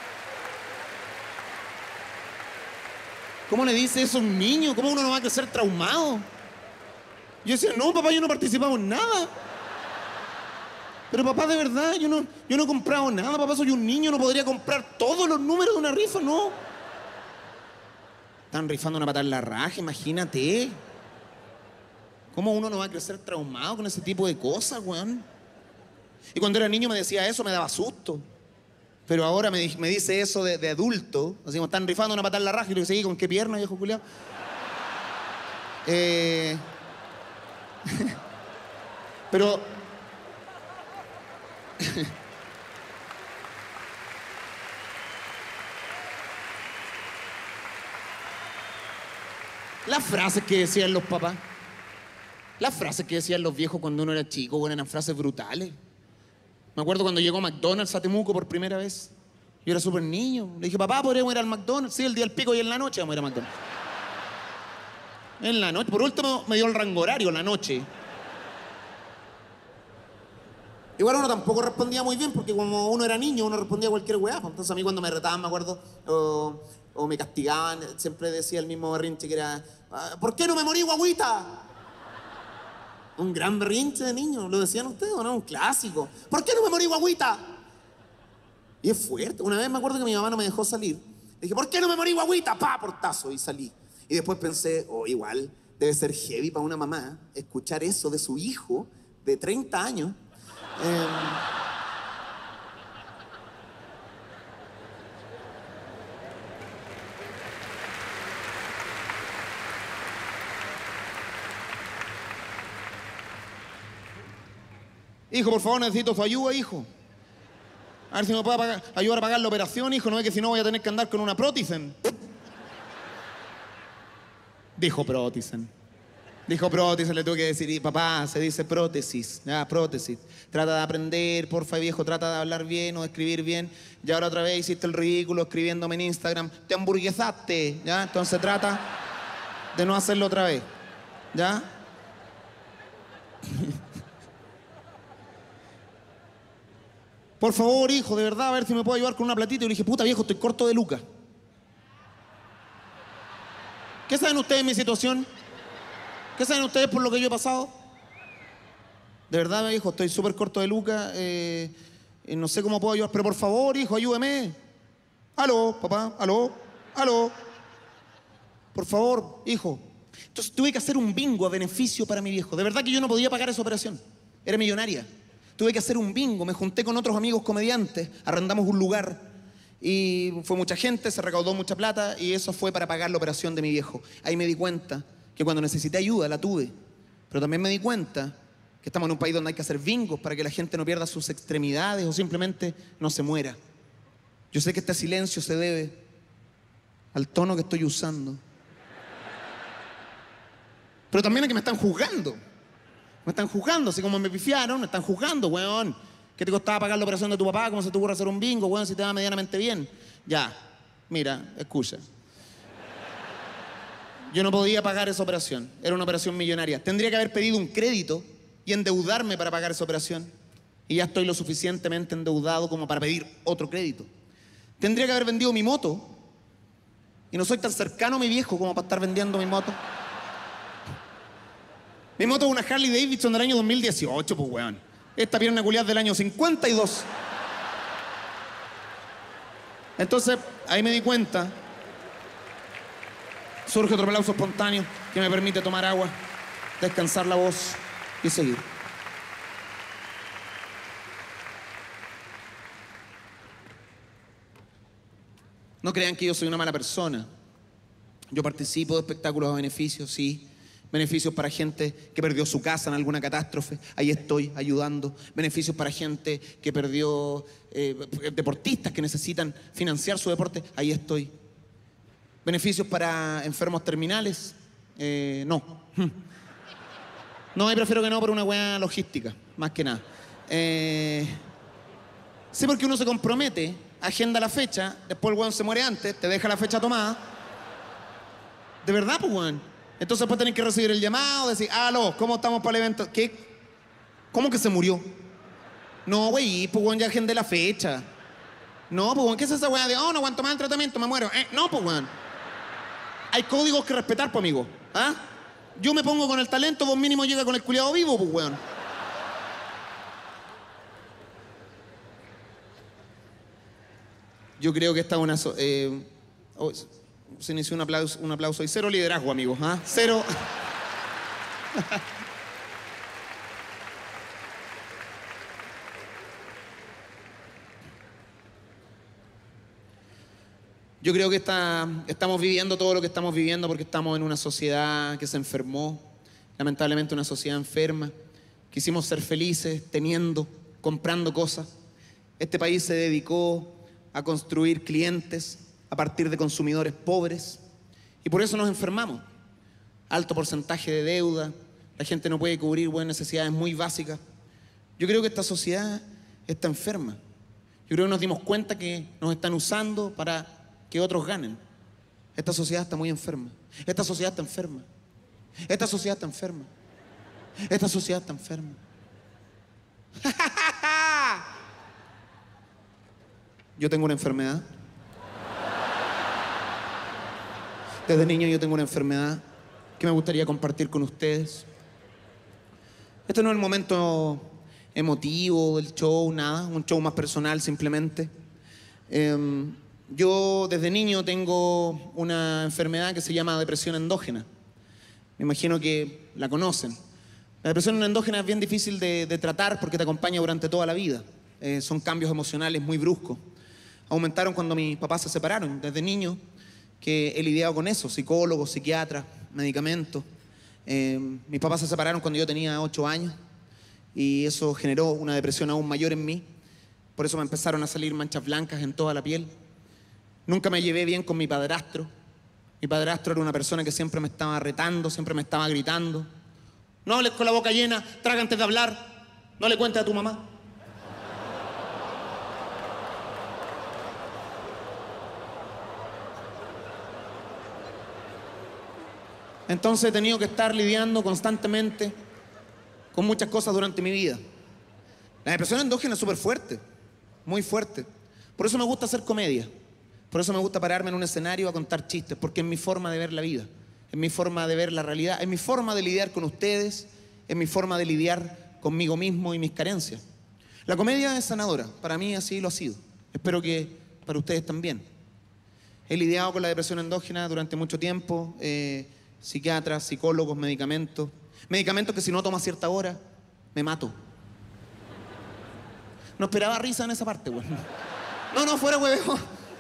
¿Cómo le dice eso a un niño? ¿Cómo uno no va a crecer traumado? Yo decía, no, papá, yo no participamos en nada. Pero papá, de verdad, yo no, yo no he comprado nada, papá, soy un niño, no podría comprar todos los números de una rifa, no. Están rifando una patada en la raja, imagínate. ¿Cómo uno no va a crecer traumado con ese tipo de cosas, weón? Y cuando era niño me decía eso, me daba susto. Pero ahora me, me dice eso de, de adulto, así como están rifando una patada en la raja, y le digo, ¿seguí con qué pierna, viejo culiao? Eh... Pero... Las frases que decían los papás, las frases que decían los viejos cuando uno era chico, bueno, eran frases brutales. Me acuerdo cuando llegó McDonald's a Temuco por primera vez. Yo era súper niño. Le dije, papá, ¿podríamos ir al McDonald's? Sí, el día del pico y en la noche vamos a ir a McDonald's. En la noche. Por último me dio el rango horario, la noche. Igual uno tampoco respondía muy bien, porque como uno era niño, uno respondía cualquier weá. Entonces a mí cuando me retaban, me acuerdo, oh, o me castigaban, siempre decía el mismo berrinche que era, ¿por qué no me morí, guagüita? Un gran berrinche de niño, ¿lo decían ustedes o no? Un clásico. ¿Por qué no me morí, guagüita? Y es fuerte. Una vez me acuerdo que mi mamá no me dejó salir. Le dije, ¿por qué no me morí, guagüita? Pa, portazo, y salí. Y después pensé, oh, igual debe ser heavy para una mamá escuchar eso de su hijo de treinta años. Eh, Hijo, por favor, necesito tu ayuda, hijo. A ver si me puede pagar, ayudar a pagar la operación, hijo. No es que si no voy a tener que andar con una prótisen. Dijo prótisen. Dijo prótesis, le tuve que decir, y papá, se dice prótesis, ya, prótesis. Trata de aprender, porfa, viejo, trata de hablar bien o de escribir bien. Y ahora otra vez hiciste el ridículo escribiéndome en Instagram. Te hamburguesaste, ¿ya? Entonces trata de no hacerlo otra vez, ¿ya? Por favor, hijo, de verdad, a ver si me puedo ayudar con una platita. Y le dije, puta, viejo, estoy corto de lucas. ¿Qué saben ustedes de mi situación? ¿Qué saben ustedes por lo que yo he pasado? De verdad, hijo, estoy súper corto de lucas. Eh, eh, no sé cómo puedo ayudar, pero por favor, hijo, ayúdeme. Aló, papá, aló, aló. Por favor, hijo. Entonces tuve que hacer un bingo a beneficio para mi viejo. De verdad que yo no podía pagar esa operación. Era millonaria. Tuve que hacer un bingo. Me junté con otros amigos comediantes. Arrendamos un lugar. Y fue mucha gente, se recaudó mucha plata. Y eso fue para pagar la operación de mi viejo. Ahí me di cuenta que cuando necesité ayuda la tuve. Pero también me di cuenta que estamos en un país donde hay que hacer bingos para que la gente no pierda sus extremidades o simplemente no se muera. Yo sé que este silencio se debe al tono que estoy usando. Pero también a que me están juzgando. Me están juzgando, así como me pifiaron, me están juzgando, weón. ¿Qué te costaba pagar la operación de tu papá? ¿Cómo se te ocurre hacer un bingo, weón, si te va medianamente bien? Ya, mira, escucha. Yo no podía pagar esa operación. Era una operación millonaria. Tendría que haber pedido un crédito y endeudarme para pagar esa operación. Y ya estoy lo suficientemente endeudado como para pedir otro crédito. Tendría que haber vendido mi moto. Y no soy tan cercano a mi viejo como para estar vendiendo mi moto. Mi moto es una Harley Davidson del año dos mil dieciocho, pues, weón. Esta pierna culiada del año cincuenta y dos. Entonces, ahí me di cuenta. Surge otro aplauso espontáneo que me permite tomar agua, descansar la voz y seguir. No crean que yo soy una mala persona. Yo participo de espectáculos a beneficio, sí. Beneficios para gente que perdió su casa en alguna catástrofe, ahí estoy ayudando. Beneficios para gente que perdió, eh, deportistas que necesitan financiar su deporte, ahí estoy. Beneficios para enfermos terminales, eh, no. No, prefiero que no por una buena logística, más que nada. Eh, sí, porque uno se compromete, agenda la fecha, después el weón se muere antes, te deja la fecha tomada. De verdad, pues, weón. Entonces después tenés que recibir el llamado, decir, aló, ¿cómo estamos para el evento? ¿Qué? ¿Cómo que se murió? No, güey, pues weón, ya agendé la fecha. No, pues weón, ¿qué es esa weá de, oh, no aguanto más el tratamiento, me muero? Eh, no, pues weón. Hay códigos que respetar, pues, amigo. ¿Ah? Yo me pongo con el talento, vos mínimo llega con el culiado vivo, pues weón. Yo creo que esta es una... So eh, oh, se inició un aplauso, un aplauso y cero liderazgo, amigos, ¿ah? Cero. Yo creo que está, estamos viviendo todo lo que estamos viviendo porque estamos en una sociedad que se enfermó, lamentablemente una sociedad enferma. Quisimos ser felices teniendo, comprando cosas. Este país se dedicó a construir clientes a partir de consumidores pobres y por eso nos enfermamos. Alto porcentaje de deuda, la gente no puede cubrir buenas necesidades muy básicas. Yo creo que esta sociedad está enferma. Yo creo que nos dimos cuenta que nos están usando para que otros ganen. Esta sociedad está muy enferma. Esta sociedad está enferma. Esta sociedad está enferma. Esta sociedad está enferma. Yo tengo una enfermedad. Desde niño yo tengo una enfermedad que me gustaría compartir con ustedes. Este no es el momento emotivo del show, nada, un show más personal simplemente. Eh, yo desde niño tengo una enfermedad que se llama depresión endógena. Me imagino que la conocen. La depresión endógena es bien difícil de, de tratar porque te acompaña durante toda la vida. Eh, son cambios emocionales muy bruscos. Aumentaron cuando mis papás se separaron. Desde niño que he lidiado con eso, psicólogos, psiquiatras, medicamentos. Eh, mis papás se separaron cuando yo tenía ocho años y eso generó una depresión aún mayor en mí. Por eso me empezaron a salir manchas blancas en toda la piel. Nunca me llevé bien con mi padrastro. Mi padrastro era una persona que siempre me estaba retando, siempre me estaba gritando. No hables con la boca llena, traga antes de hablar, no le cuentes a tu mamá. Entonces he tenido que estar lidiando constantemente con muchas cosas durante mi vida. La depresión endógena es súper fuerte, muy fuerte. Por eso me gusta hacer comedia. Por eso me gusta pararme en un escenario a contar chistes, porque es mi forma de ver la vida, es mi forma de ver la realidad, es mi forma de lidiar con ustedes, es mi forma de lidiar conmigo mismo y mis carencias. La comedia es sanadora, para mí así lo ha sido. Espero que para ustedes también. He lidiado con la depresión endógena durante mucho tiempo. Eh, Psiquiatras, psicólogos, medicamentos. Medicamentos que si no tomo a cierta hora, me mato. No esperaba risa en esa parte, güey. No, no, fuera hueveo.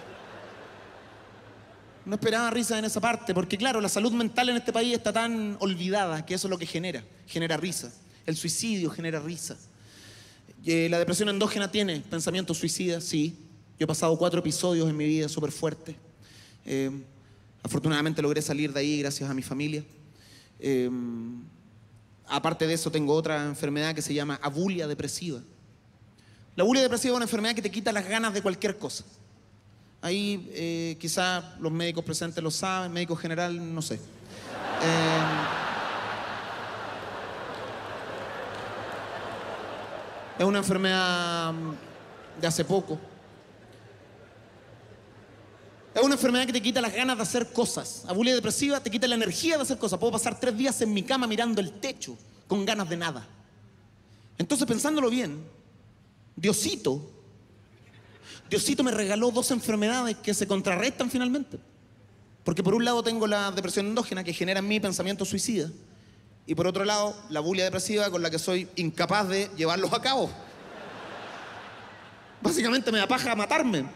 No esperaba risa en esa parte, porque claro, la salud mental en este país está tan olvidada que eso es lo que genera. Genera risa. El suicidio genera risa. Eh, la depresión endógena tiene pensamientos suicidas, sí. Yo he pasado cuatro episodios en mi vida súper fuertes. Eh, Afortunadamente logré salir de ahí gracias a mi familia. Eh, aparte de eso tengo otra enfermedad que se llama abulia depresiva. La abulia depresiva es una enfermedad que te quita las ganas de cualquier cosa. Ahí eh, quizá los médicos presentes lo saben, médico general, no sé. Eh, es una enfermedad de hace poco. Es una enfermedad que te quita las ganas de hacer cosas. Abulia depresiva te quita la energía de hacer cosas. Puedo pasar tres días en mi cama mirando el techo con ganas de nada. Entonces, pensándolo bien, Diosito, Diosito me regaló dos enfermedades que se contrarrestan finalmente. Porque por un lado tengo la depresión endógena que genera en mí pensamientos suicidas. Y por otro lado, la abulia depresiva con la que soy incapaz de llevarlos a cabo. Básicamente me da paja matarme.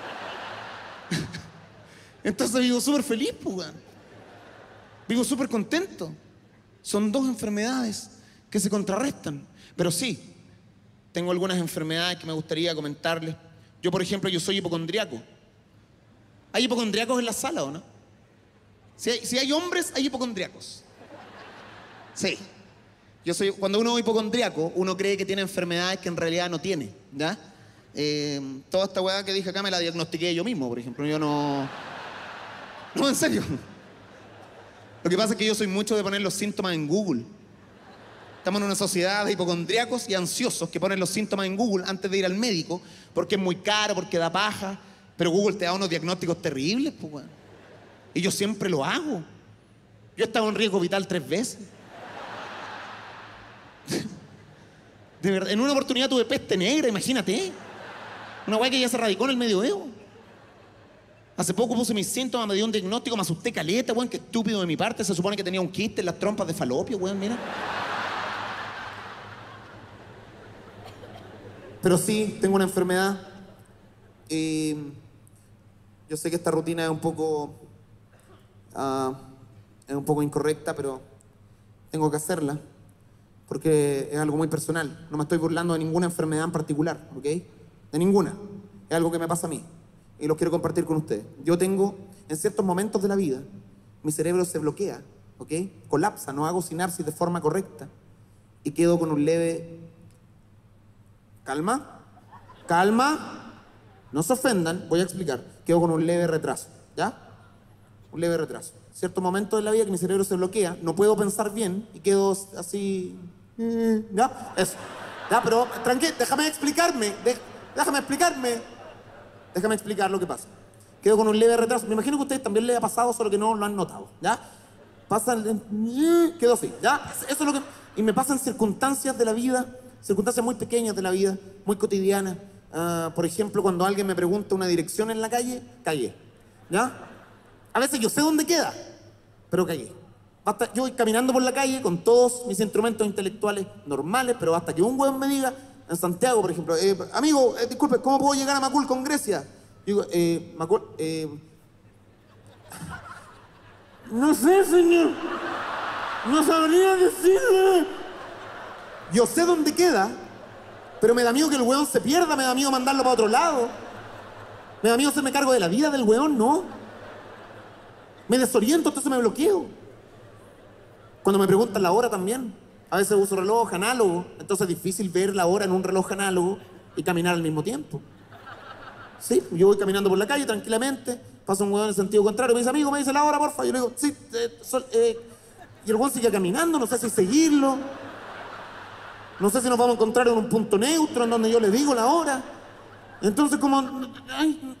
Entonces vivo súper feliz, pues. Vivo súper contento. Son dos enfermedades que se contrarrestan. Pero sí, tengo algunas enfermedades que me gustaría comentarles. Yo, por ejemplo, yo soy hipocondriaco. ¿Hay hipocondriacos en la sala o no? Si hay, si hay hombres, hay hipocondriacos. Sí. Yo soy, cuando uno es hipocondriaco, uno cree que tiene enfermedades que en realidad no tiene, ¿ya? Eh, toda esta weá que dije acá me la diagnostiqué yo mismo, por ejemplo. Yo no... No, en serio. Lo que pasa es que yo soy mucho de poner los síntomas en Google. Estamos en una sociedad de hipocondriacos y ansiosos que ponen los síntomas en Google antes de ir al médico porque es muy caro, porque da paja. Pero Google te da unos diagnósticos terribles, pues, bueno. Y yo siempre lo hago. Yo he estado en riesgo vital tres veces. De verdad, en una oportunidad tuve peste negra, imagínate. Una weá que ya se radicó en el medioevo. Hace poco puse mis síntomas, me dio un diagnóstico, me asusté caleta, weón, qué estúpido de mi parte. Se supone que tenía un quiste en las trompas de falopio, weón, mira. Pero sí, tengo una enfermedad. Y yo sé que esta rutina es un poco... Uh, es un poco incorrecta, pero tengo que hacerla. Porque es algo muy personal. No me estoy burlando de ninguna enfermedad en particular, ¿ok? De ninguna. Es algo que me pasa a mí. Y lo quiero compartir con ustedes. Yo tengo, en ciertos momentos de la vida, mi cerebro se bloquea, ¿ok? Colapsa, no hago sinapsis de forma correcta. Y quedo con un leve... Calma, calma, no se ofendan, voy a explicar. Quedo con un leve retraso, ¿ya? Un leve retraso. Cierto momento de la vida que mi cerebro se bloquea, no puedo pensar bien y quedo así... ¿Ya? Eso. Ya, pero tranquilo, déjame explicarme, de, déjame explicarme. Déjame explicar lo que pasa. quedo con un leve retraso. Me imagino que a ustedes también les ha pasado, solo que no lo han notado, ¿ya? Pasan, quedo así, ¿ya? Eso es lo que... Y me pasan circunstancias de la vida, circunstancias muy pequeñas de la vida, muy cotidianas. Uh, por ejemplo, cuando alguien me pregunta una dirección en la calle, callé, ¿ya? A veces yo sé dónde queda, pero callé. Basta, yo voy caminando por la calle con todos mis instrumentos intelectuales normales, pero hasta que un hueón me diga, en Santiago, por ejemplo, eh, amigo, eh, disculpe, ¿cómo puedo llegar a Macul con Grecia? Digo, eh, Macul, eh... no sé, señor. No sabría decirle. Yo sé dónde queda, pero me da miedo que el hueón se pierda, me da miedo mandarlo para otro lado. Me da miedo hacerme cargo de la vida del hueón, ¿no? Me desoriento, entonces me bloqueo. Cuando me preguntan la hora también, a veces uso reloj análogo, entonces es difícil ver la hora en un reloj análogo y caminar al mismo tiempo. Sí, yo voy caminando por la calle tranquilamente, pasa un hueón en sentido contrario, me dice, amigo, me dice la hora, porfa. Yo le digo, sí, eh, sol, eh. Y el hueón sigue caminando, no sé si seguirlo. No sé si nos vamos a encontrar en un punto neutro en donde yo le digo la hora. Entonces como... ay,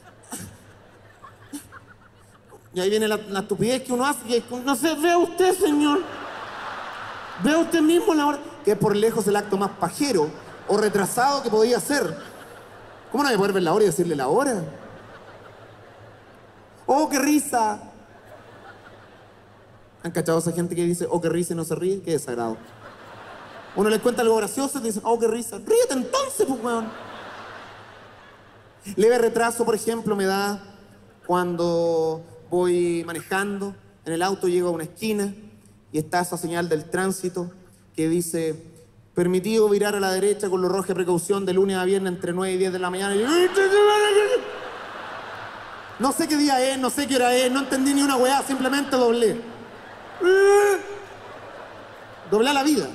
y ahí viene la, la estupidez que uno hace. Que, no sé, vea usted, señor. Vea usted mismo la hora. Que es por lejos el acto más pajero o retrasado que podía hacer. ¿Cómo no voy a poder ver la hora y decirle la hora? ¡Oh, qué risa! ¿Han cachado a esa gente que dice, oh, qué risa y no se ríe? Qué desagrado. Uno les cuenta algo gracioso y dicen, oh, qué risa. Ríete entonces, pues, weón. Leve retraso, por ejemplo, me da cuando voy manejando. En el auto llego a una esquina y está esa señal del tránsito que dice, permitido virar a la derecha con los rojos de precaución de lunes a viernes entre nueve y diez de la mañana. Y... no sé qué día es, no sé qué hora es, no entendí ni una weá, simplemente doblé. Doblé la vida.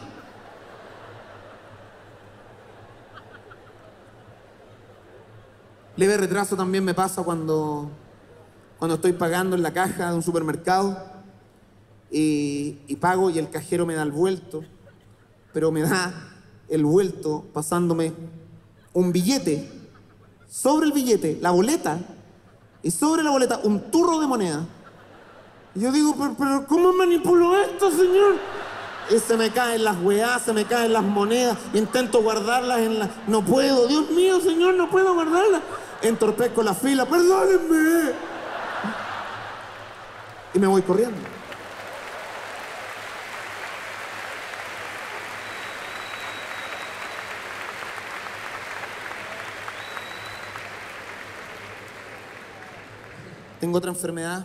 Leve retraso también me pasa cuando, cuando estoy pagando en la caja de un supermercado y, y pago y el cajero me da el vuelto, pero me da el vuelto pasándome un billete, sobre el billete, la boleta, y sobre la boleta un turro de moneda. Y yo digo, pero, pero ¿cómo manipulo esto, señor? Y se me caen las weás, se me caen las monedas, intento guardarlas en la... no puedo, Dios mío, señor, no puedo guardarlas. Entorpezco la fila, perdónenme. Y me voy corriendo. Tengo otra enfermedad.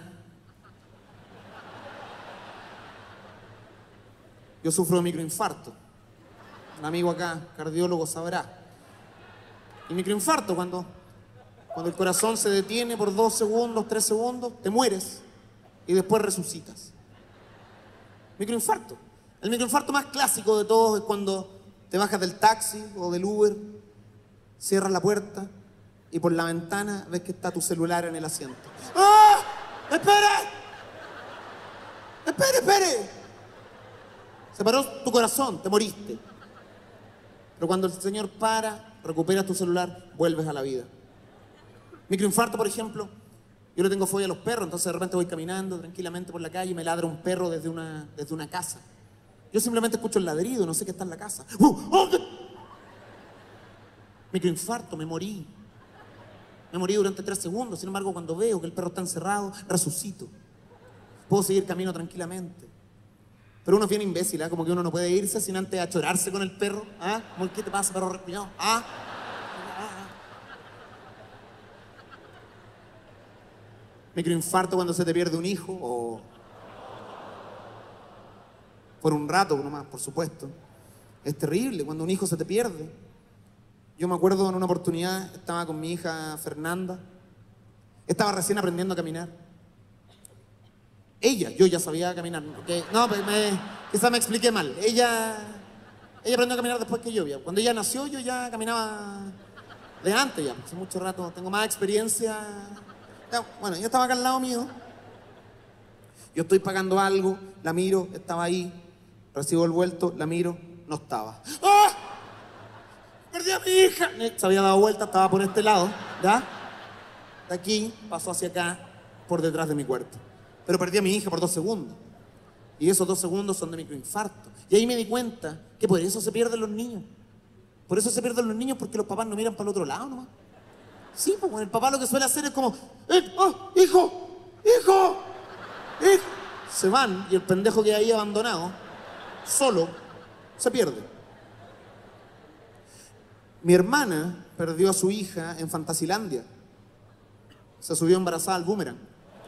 Yo sufro de microinfarto. Un amigo acá, cardiólogo, sabrá. El microinfarto, cuando, cuando el corazón se detiene por dos segundos, tres segundos, te mueres y después resucitas. Microinfarto. El microinfarto más clásico de todos es cuando te bajas del taxi o del Uber, cierras la puerta y por la ventana ves que está tu celular en el asiento. ¡Ah! ¡Espere! ¡Espere, espere! Se paró tu corazón, te moriste. Pero cuando el Señor para, recuperas tu celular, vuelves a la vida. Microinfarto, por ejemplo, yo le tengo fobia a los perros, entonces de repente voy caminando tranquilamente por la calle y me ladra un perro desde una, desde una casa. Yo simplemente escucho el ladrido, no sé qué está en la casa. ¡Uh! ¡Oh! Microinfarto, me morí. Me morí durante tres segundos, sin embargo, cuando veo que el perro está encerrado, resucito. Puedo seguir camino tranquilamente. Pero uno es bien imbécil, ¿eh? Como que uno no puede irse sin antes achorarse con el perro. ¿Ah? ¿Qué te pasa, perro respiñado? ¿Ah? Microinfarto cuando se te pierde un hijo o... por un rato nomás, por supuesto. Es terrible cuando un hijo se te pierde. Yo me acuerdo en una oportunidad, estaba con mi hija Fernanda. Estaba recién aprendiendo a caminar. Ella, yo ya sabía caminar. Porque, no, me, quizás me expliqué mal. Ella, ella aprendió a caminar después que yo. Ya. Cuando ella nació, yo ya caminaba de antes ya. Hace mucho rato, tengo más experiencia. Ya, bueno, ella estaba acá al lado mío. Yo estoy pagando algo, la miro, estaba ahí. Recibo el vuelto, la miro, no estaba. ¡Ah! ¡Perdí a mi hija! Se había dado vuelta, estaba por este lado, ¿ya? de aquí, pasó hacia acá, por detrás de mi cuerpo. Pero perdí a mi hija por dos segundos. Y esos dos segundos son de microinfarto. Y ahí me di cuenta que por eso se pierden los niños. Por eso se pierden los niños, porque los papás no miran para el otro lado nomás. Sí, pues el papá lo que suele hacer es como, eh, oh, hijo, hijo, hijo. Se van y el pendejo queda ahí abandonado, solo, se pierde. Mi hermana perdió a su hija en Fantasilandia. Se subió embarazada al boomerang.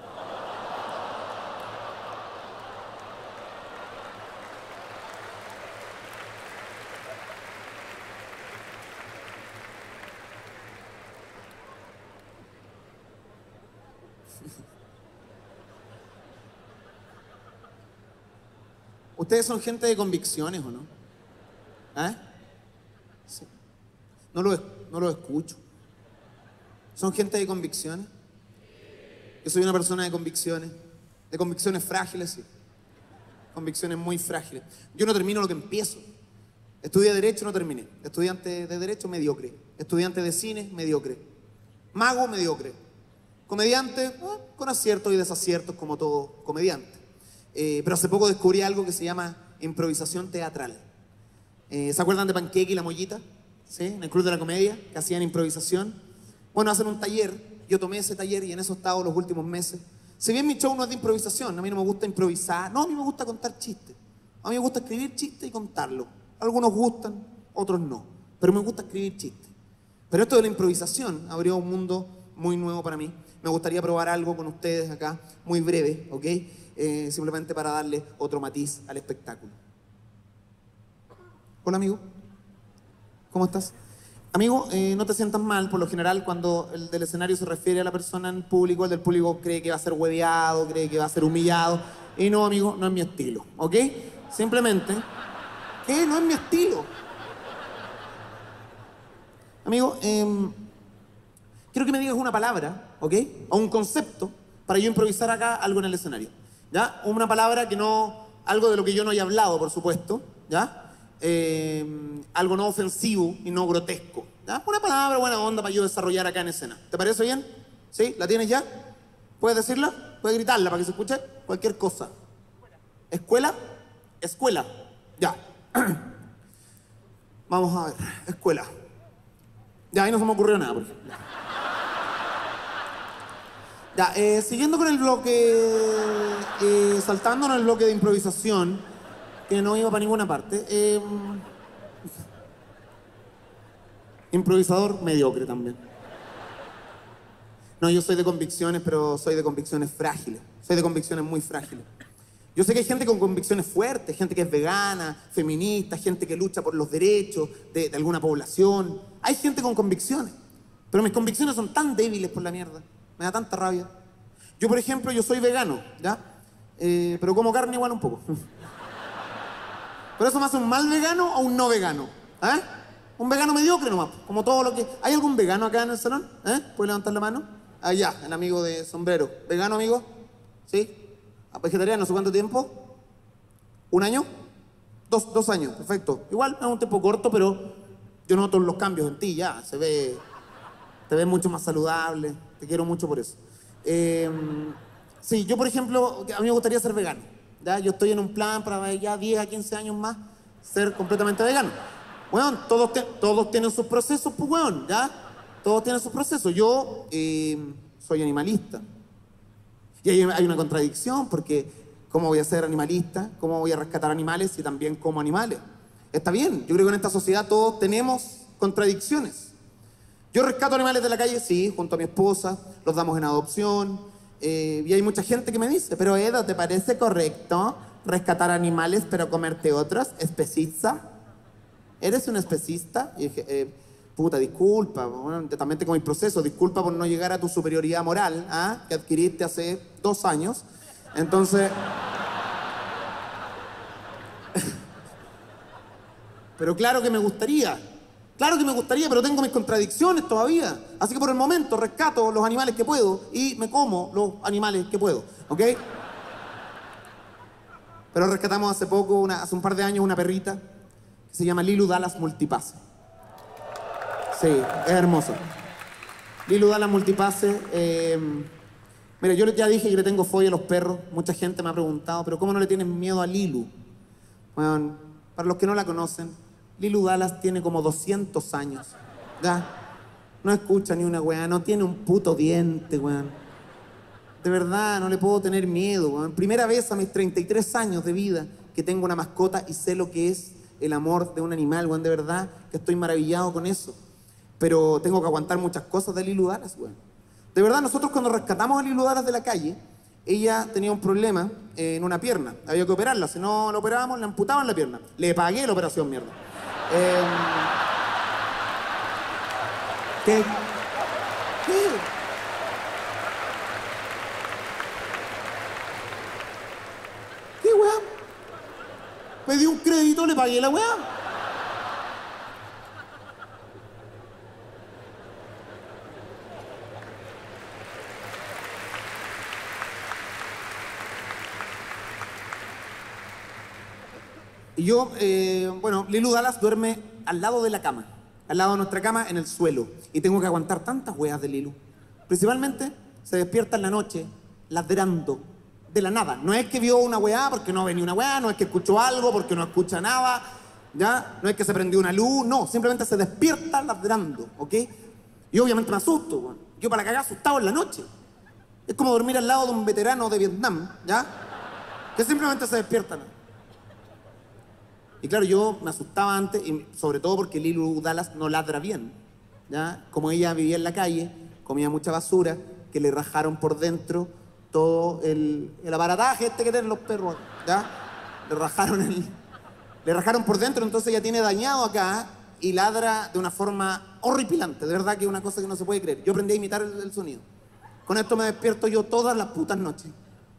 ¿Ustedes son gente de convicciones o no? ¿Eh? Sí. No lo, no lo escucho. ¿Son gente de convicciones? Yo soy una persona de convicciones. De convicciones frágiles, sí. Convicciones muy frágiles. Yo no termino lo que empiezo. Estudié Derecho, no terminé. Estudiante de Derecho, mediocre. Estudiante de Cine, mediocre. Mago, mediocre. Comediante, eh, con aciertos y desaciertos como todo comediante. Eh, pero hace poco descubrí algo que se llama improvisación teatral. Eh, ¿Se acuerdan de Panqueque y La Mollita? ¿Sí? En el Club de la Comedia, que hacían improvisación. Bueno, hacen un taller. Yo tomé ese taller y en eso he estado los últimos meses. Si bien mi show no es de improvisación, a mí no me gusta improvisar. No, a mí me gusta contar chistes. A mí me gusta escribir chistes y contarlos. Algunos gustan, otros no. Pero me gusta escribir chistes. Pero esto de la improvisación abrió un mundo muy nuevo para mí. Me gustaría probar algo con ustedes acá, muy breve, ¿ok? Eh, simplemente para darle otro matiz al espectáculo. Hola, amigo. ¿Cómo estás? Amigo, eh, no te sientas mal. Por lo general, cuando el del escenario se refiere a la persona en público, el del público cree que va a ser hueveado, cree que va a ser humillado. Y no, amigo, no es mi estilo, ¿ok? Simplemente, ¿qué? No es mi estilo. Amigo, eh, quiero que me digas una palabra, ¿ok? O un concepto para yo improvisar acá algo en el escenario. ¿Ya? Una palabra que no... Algo de lo que yo no haya hablado, por supuesto, ¿ya? Eh, algo no ofensivo y no grotesco, ¿ya? Una palabra buena onda para yo desarrollar acá en escena. ¿Te parece bien? ¿Sí? ¿La tienes ya? ¿Puedes decirla? ¿Puedes gritarla para que se escuche? Cualquier cosa. ¿Escuela? Escuela. Ya. Vamos a ver. Escuela. Ya, ahí no se me ocurrió nada, por ejemplo. Ya, eh, siguiendo con el bloque, eh, saltándonos el bloque de improvisación, que no iba para ninguna parte. Eh, improvisador mediocre también. No, yo soy de convicciones, pero soy de convicciones frágiles. Soy de convicciones muy frágiles. Yo sé que hay gente con convicciones fuertes, gente que es vegana, feminista, gente que lucha por los derechos de, de alguna población. Hay gente con convicciones, pero mis convicciones son tan débiles por la mierda. Me da tanta rabia. Yo, por ejemplo, yo soy vegano, ¿ya? Eh, pero como carne igual un poco. ¿Pero eso me hace un mal vegano o un no vegano? ¿Eh? Un vegano mediocre nomás, como todo lo que... ¿Hay algún vegano acá en el salón? ¿Eh? ¿Puede levantar la mano? Allá, el amigo de sombrero. ¿Vegano, amigo? ¿Sí? ¿Vegetariano hace cuánto tiempo? ¿Un año? Dos, dos años, perfecto. Igual es un tiempo corto, pero yo noto los cambios en ti ya. Se ve... Te ves mucho más saludable. Te quiero mucho por eso. Eh, sí, yo, por ejemplo, a mí me gustaría ser vegano. ¿Ya? Yo estoy en un plan para ya diez a quince años más ser completamente vegano. Bueno, todos, te, todos tienen sus procesos, pues, weón, ¿ya? Todos tienen sus procesos. Yo eh, soy animalista. Y hay, hay una contradicción, porque ¿cómo voy a ser animalista? ¿Cómo voy a rescatar animales si también como animales? Está bien, yo creo que en esta sociedad todos tenemos contradicciones. Yo rescato animales de la calle, sí, junto a mi esposa, los damos en adopción, eh, y hay mucha gente que me dice, pero Edo, ¿te parece correcto rescatar animales pero comerte otros? ¿Especista? ¿Eres un especista? Y dije, eh, puta, disculpa, bueno, también tengo mi proceso, disculpa por no llegar a tu superioridad moral, ¿ah? Que adquiriste hace dos años. Entonces... pero claro que me gustaría. Claro que me gustaría, pero tengo mis contradicciones todavía. Así que por el momento rescato los animales que puedo y me como los animales que puedo, ¿ok? Pero rescatamos hace poco, una, hace un par de años, una perrita que se llama Lilu Dallas Multipass. Sí, es hermosa. Lilu Dallas Multipase. Eh, mira, yo ya dije que le tengo fobia a los perros. Mucha gente me ha preguntado, pero ¿cómo no le tienen miedo a Lilu? Bueno, para los que no la conocen, Lilu Dallas tiene como doscientos años. ¿Ya? No escucha ni una weá, no tiene un puto diente, weón. De verdad, no le puedo tener miedo, weón. Primera vez a mis treinta y tres años de vida que tengo una mascota y sé lo que es el amor de un animal, weón. De verdad que estoy maravillado con eso. Pero tengo que aguantar muchas cosas de Lilu Dallas, weón. De verdad, nosotros cuando rescatamos a Lilu Dallas de la calle, ella tenía un problema en una pierna. Había que operarla, si no la operábamos, le amputaban la pierna. Le pagué la operación, mierda. Eh... ¿Qué? ¿Qué? ¿Qué, weá? Pedí un crédito, le pagué la weá. Y yo, eh, bueno, Lilu Dallas duerme al lado de la cama, al lado de nuestra cama, en el suelo. Y tengo que aguantar tantas weas de Lilu. Principalmente, se despierta en la noche ladrando de la nada. No es que vio una weá porque no ve ni una weá, no es que escuchó algo porque no escucha nada, ¿ya? No es que se prendió una luz, no. Simplemente se despierta ladrando, ¿ok? Y obviamente me asusto, weón. Yo para cagar asustado en la noche. Es como dormir al lado de un veterano de Vietnam, ¿ya? Que simplemente se despierta. Y claro, yo me asustaba antes, y sobre todo porque Lilu Dallas no ladra bien, ¿ya? Como ella vivía en la calle, comía mucha basura, que le rajaron por dentro todo el, el aparataje este que tienen los perros, ¿ya? Le rajaron, el, le rajaron por dentro, entonces ella tiene dañado acá y ladra de una forma horripilante. De verdad que es una cosa que no se puede creer. Yo aprendí a imitar el, el sonido. Con esto me despierto yo todas las putas noches.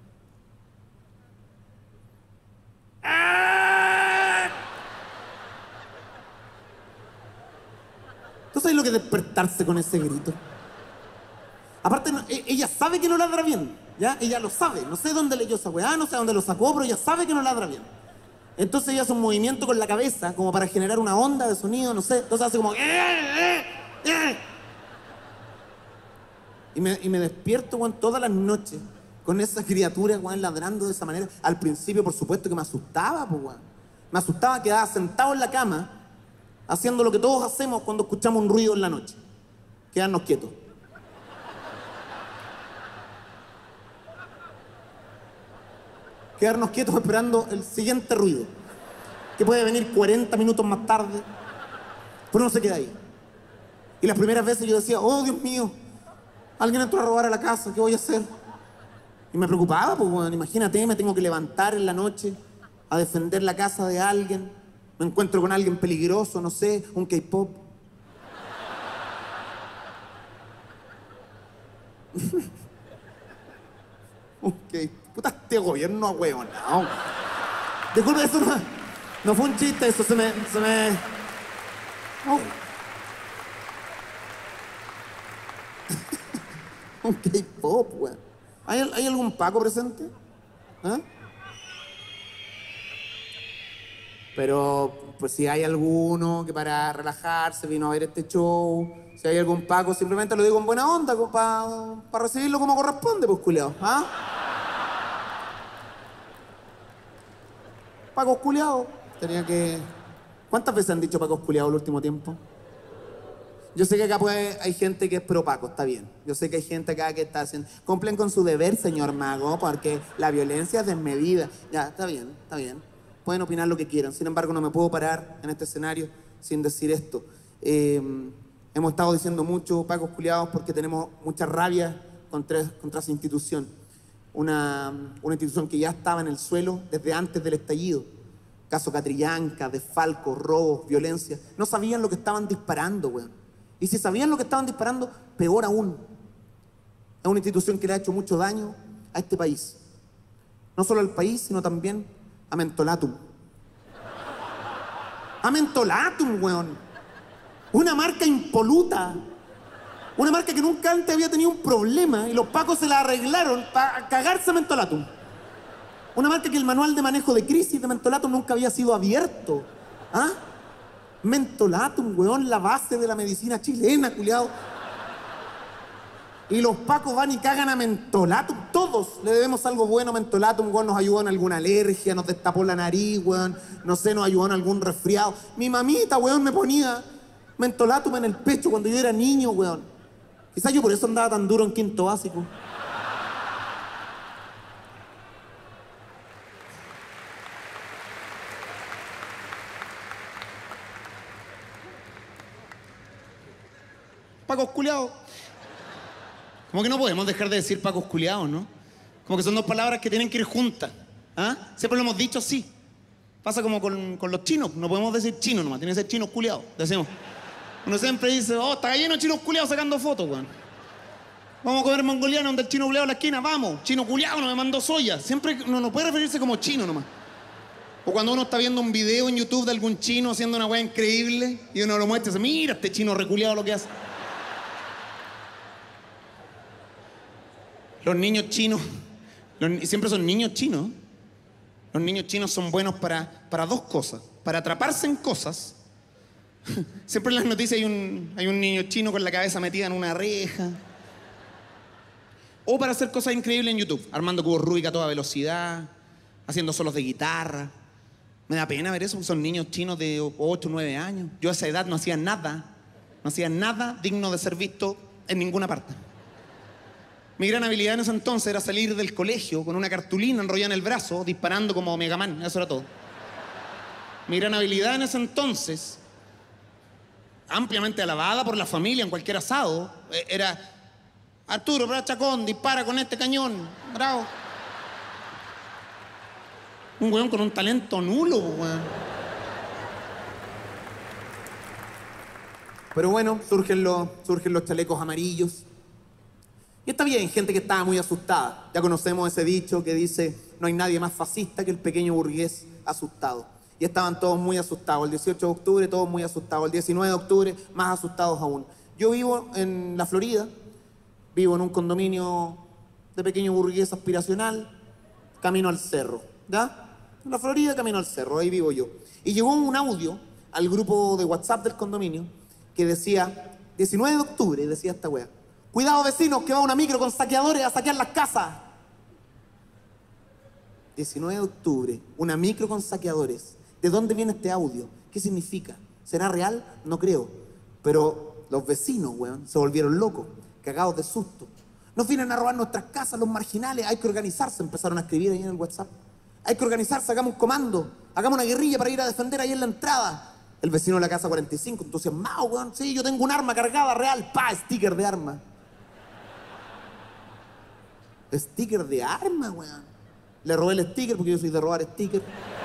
¿Tú sabes lo que es despertarse con ese grito? Aparte, no, ella sabe que no ladra bien, ¿ya? Ella lo sabe. No sé dónde leyó esa weá, no sé dónde lo sacó, pero ella sabe que no ladra bien. Entonces ella hace un movimiento con la cabeza como para generar una onda de sonido, no sé. Entonces hace como... Y me, y me despierto, weón, todas las noches con esa criatura, weón, ladrando de esa manera. Al principio, por supuesto, que me asustaba, pues, weón. Me asustaba, quedaba sentado en la cama haciendo lo que todos hacemos cuando escuchamos un ruido en la noche. Quedarnos quietos. Quedarnos quietos esperando el siguiente ruido, que puede venir cuarenta minutos más tarde, pero no se queda ahí. Y las primeras veces yo decía, oh, Dios mío, alguien entró a robar a la casa, ¿qué voy a hacer? Y me preocupaba, pues, bueno, imagínate, me tengo que levantar en la noche a defender la casa de alguien. Me encuentro con alguien peligroso, no sé, un K-pop. Ok, puta, este gobierno a huevo, no. Disculpe, eso no, no fue un chiste, eso se me... Se me... Oh. Un K-pop, weón. ¿Hay, ¿Hay algún Paco presente? ¿Ah? Pero, pues si hay alguno que para relajarse vino a ver este show, si hay algún Paco, simplemente lo digo en buena onda, para pa recibirlo como corresponde, pues, culiao. ¿Ah? Pacos culiados. Tenía que... ¿Cuántas veces han dicho Pacos culiados el último tiempo? Yo sé que acá pues, hay gente que es pro Paco, está bien. Yo sé que hay gente acá que está haciendo... Cumplen con su deber, señor Mago, porque la violencia es desmedida. Ya, está bien, está bien. Pueden opinar lo que quieran. Sin embargo, no me puedo parar en este escenario sin decir esto. Eh, hemos estado diciendo mucho Pacos culiados porque tenemos mucha rabia contra, contra esa institución. Una, una institución que ya estaba en el suelo desde antes del estallido. Caso Catrillanca, desfalcos, robos, violencia. No sabían lo que estaban disparando, weón. Y si sabían lo que estaban disparando, peor aún. Es una institución que le ha hecho mucho daño a este país. No solo al país, sino también a Mentolatum. A Mentolatum, weón. Una marca impoluta. Una marca que nunca antes había tenido un problema y los pacos se la arreglaron para cagarse a Mentolatum. Una marca que el manual de manejo de crisis de Mentolatum nunca había sido abierto. ¿Ah? Mentolatum, weón, la base de la medicina chilena, culiao. Y los pacos van y cagan a Mentolatum. Todos le debemos algo bueno a Mentolatum, weón. Nos ayudó en alguna alergia, nos destapó la nariz, weón. No sé, nos ayudó en algún resfriado. Mi mamita, weón, me ponía Mentolatum en el pecho cuando yo era niño, weón. Quizás yo por eso andaba tan duro en quinto básico. Pacos culiados. Como que no podemos dejar de decir pacos culiados, ¿no? Como que son dos palabras que tienen que ir juntas. ¿Ah? Siempre lo hemos dicho así. Pasa como con, con los chinos. No podemos decir chino nomás, tiene que ser chinos culiados. Decimos. Uno siempre dice, oh, está lleno de chinos culiados sacando fotos, weón. Vamos a comer mongoliano donde el chino culiado en la esquina, vamos. Chino culiado no me mandó soya. Siempre no, no puede referirse como chino nomás. O cuando uno está viendo un video en YouTube de algún chino haciendo una weá increíble y uno lo muestra y dice, mira este chino reculiado lo que hace. Los niños chinos, los, siempre son niños chinos. Los niños chinos son buenos para, para dos cosas. Para atraparse en cosas. Siempre en las noticias hay un, hay un niño chino con la cabeza metida en una reja. O para hacer cosas increíbles en YouTube. Armando cubos Rubik a toda velocidad. Haciendo solos de guitarra. Me da pena ver eso. Son niños chinos de ocho o nueve años. Yo a esa edad no hacía nada. No hacía nada digno de ser visto en ninguna parte. Mi gran habilidad en ese entonces era salir del colegio con una cartulina enrollada en el brazo, disparando como Mega Man. Eso era todo. Mi gran habilidad en ese entonces, ampliamente alabada por la familia en cualquier asado, era: Arturo, bravo Chacón, dispara con este cañón. Bravo. Un weón con un talento nulo, weón. Pero bueno, surgen los, surgen los chalecos amarillos. Y está bien, gente que estaba muy asustada. Ya conocemos ese dicho que dice, no hay nadie más fascista que el pequeño burgués asustado. Y estaban todos muy asustados. El dieciocho de octubre, todos muy asustados. El diecinueve de octubre, más asustados aún. Yo vivo en la Florida, vivo en un condominio de pequeño burgués aspiracional, camino al cerro, ¿ya? En la Florida, camino al cerro, ahí vivo yo. Y llegó un audio al grupo de WhatsApp del condominio que decía, diecinueve de octubre, decía esta wea: cuidado vecinos, que va una micro con saqueadores a saquear las casas. diecinueve de octubre, una micro con saqueadores. ¿De dónde viene este audio? ¿Qué significa? ¿Será real? No creo. Pero los vecinos, weón, se volvieron locos, cagados de susto. Nos vienen a robar nuestras casas los marginales, hay que organizarse. Empezaron a escribir ahí en el WhatsApp. Hay que organizarse, hagamos un comando, hagamos una guerrilla para ir a defender ahí en la entrada. El vecino de la casa cuarenta y cinco, entusiasmado, weón. Sí, yo tengo un arma cargada real. Pa, sticker de arma. Sticker de arma, weón. Le robé el sticker porque yo soy de robar sticker.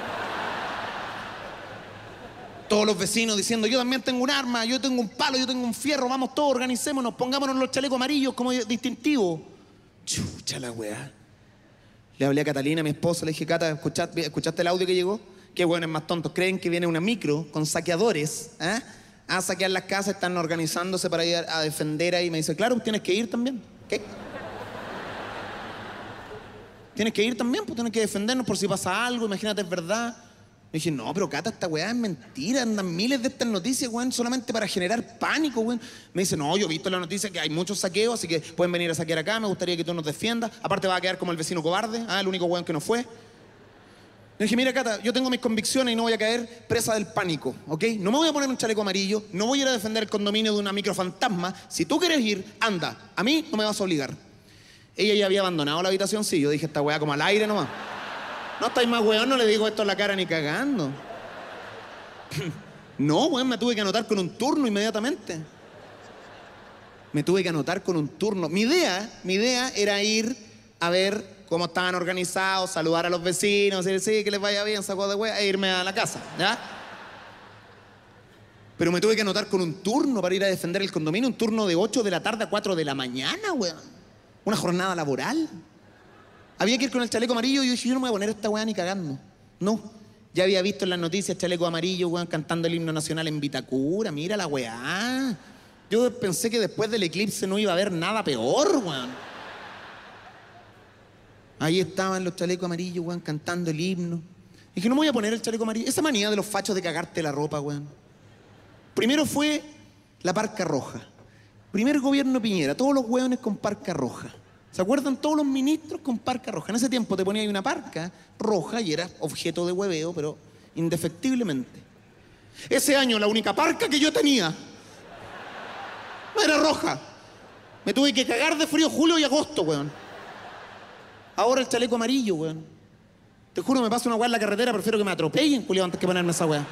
Todos los vecinos diciendo, yo también tengo un arma, yo tengo un palo, yo tengo un fierro, vamos todos, organicémonos, pongámonos los chalecos amarillos como distintivos. Chucha la weá. Le hablé a Catalina, mi esposa, le dije, Cata, ¿escuchaste, ¿escuchaste el audio que llegó? Qué bueno, es más tontos. Creen que viene una micro con saqueadores, ¿eh? A saquear las casas, están organizándose para ir a defender ahí. Me dice, claro, tienes que ir también. ¿Qué? Tienes que ir también, pues tienes que defendernos por si pasa algo, imagínate, es verdad. Me dije, no, pero Cata, esta weá es mentira, andan miles de estas noticias, weón, solamente para generar pánico, weón. Me dice, no, yo he visto en la noticia que hay muchos saqueos, así que pueden venir a saquear acá, me gustaría que tú nos defiendas. Aparte vas a quedar como el vecino cobarde, ah, el único weón que no fue. Le dije, mira, Cata, yo tengo mis convicciones y no voy a caer presa del pánico, ¿ok? No me voy a poner un chaleco amarillo, no voy a ir a defender el condominio de una microfantasma. Si tú quieres ir, anda, a mí no me vas a obligar. Ella ya había abandonado la habitación, sí, yo dije, esta weá como al aire nomás. No estáis más weón, no le digo esto en la cara ni cagando. No, weón, me tuve que anotar con un turno inmediatamente. Me tuve que anotar con un turno. Mi idea, mi idea era ir a ver cómo estaban organizados, saludar a los vecinos, decir, sí, que les vaya bien, saco de weá, e irme a la casa, ¿ya? Pero me tuve que anotar con un turno para ir a defender el condominio, un turno de ocho de la tarde a cuatro de la mañana, weón. Una jornada laboral. Había que ir con el chaleco amarillo y yo dije, yo no me voy a poner esta weá ni cagando. No. Ya había visto en las noticias chaleco amarillo, weón, cantando el himno nacional en Vitacura. Mira la weá. Yo pensé que después del eclipse no iba a haber nada peor, weón. Ahí estaban los chalecos amarillos, weón, cantando el himno. Dije, no me voy a poner el chaleco amarillo. Esa manía de los fachos de cagarte la ropa, weón. Primero fue la parca roja. Primer gobierno de Piñera, todos los hueones con parca roja. ¿Se acuerdan? Todos los ministros con parca roja. En ese tiempo te ponía ahí una parca roja y era objeto de hueveo, pero indefectiblemente. Ese año la única parca que yo tenía no era roja. Me tuve que cagar de frío julio y agosto, weón. Ahora el chaleco amarillo, weón. Te juro, me pasa una weá en la carretera, prefiero que me atropellen, culiao, antes que ponerme esa weá.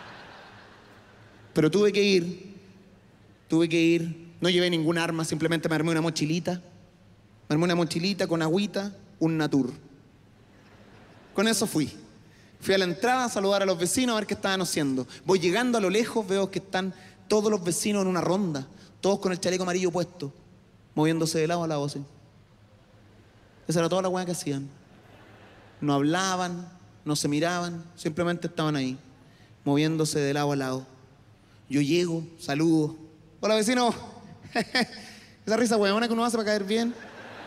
Pero tuve que ir, tuve que ir, no llevé ningún arma, simplemente me armé una mochilita. Me armé una mochilita con agüita, un Natur. Con eso fui. Fui a la entrada a saludar a los vecinos a ver qué estaban haciendo. Voy llegando a lo lejos, veo que están todos los vecinos en una ronda, todos con el chaleco amarillo puesto, moviéndose de lado a lado así. Esa era toda la weá que hacían. No hablaban, no se miraban, simplemente estaban ahí, moviéndose de lado a lado. Yo llego, saludo. Hola, vecino. Esa risa huevona que uno hace para caer bien.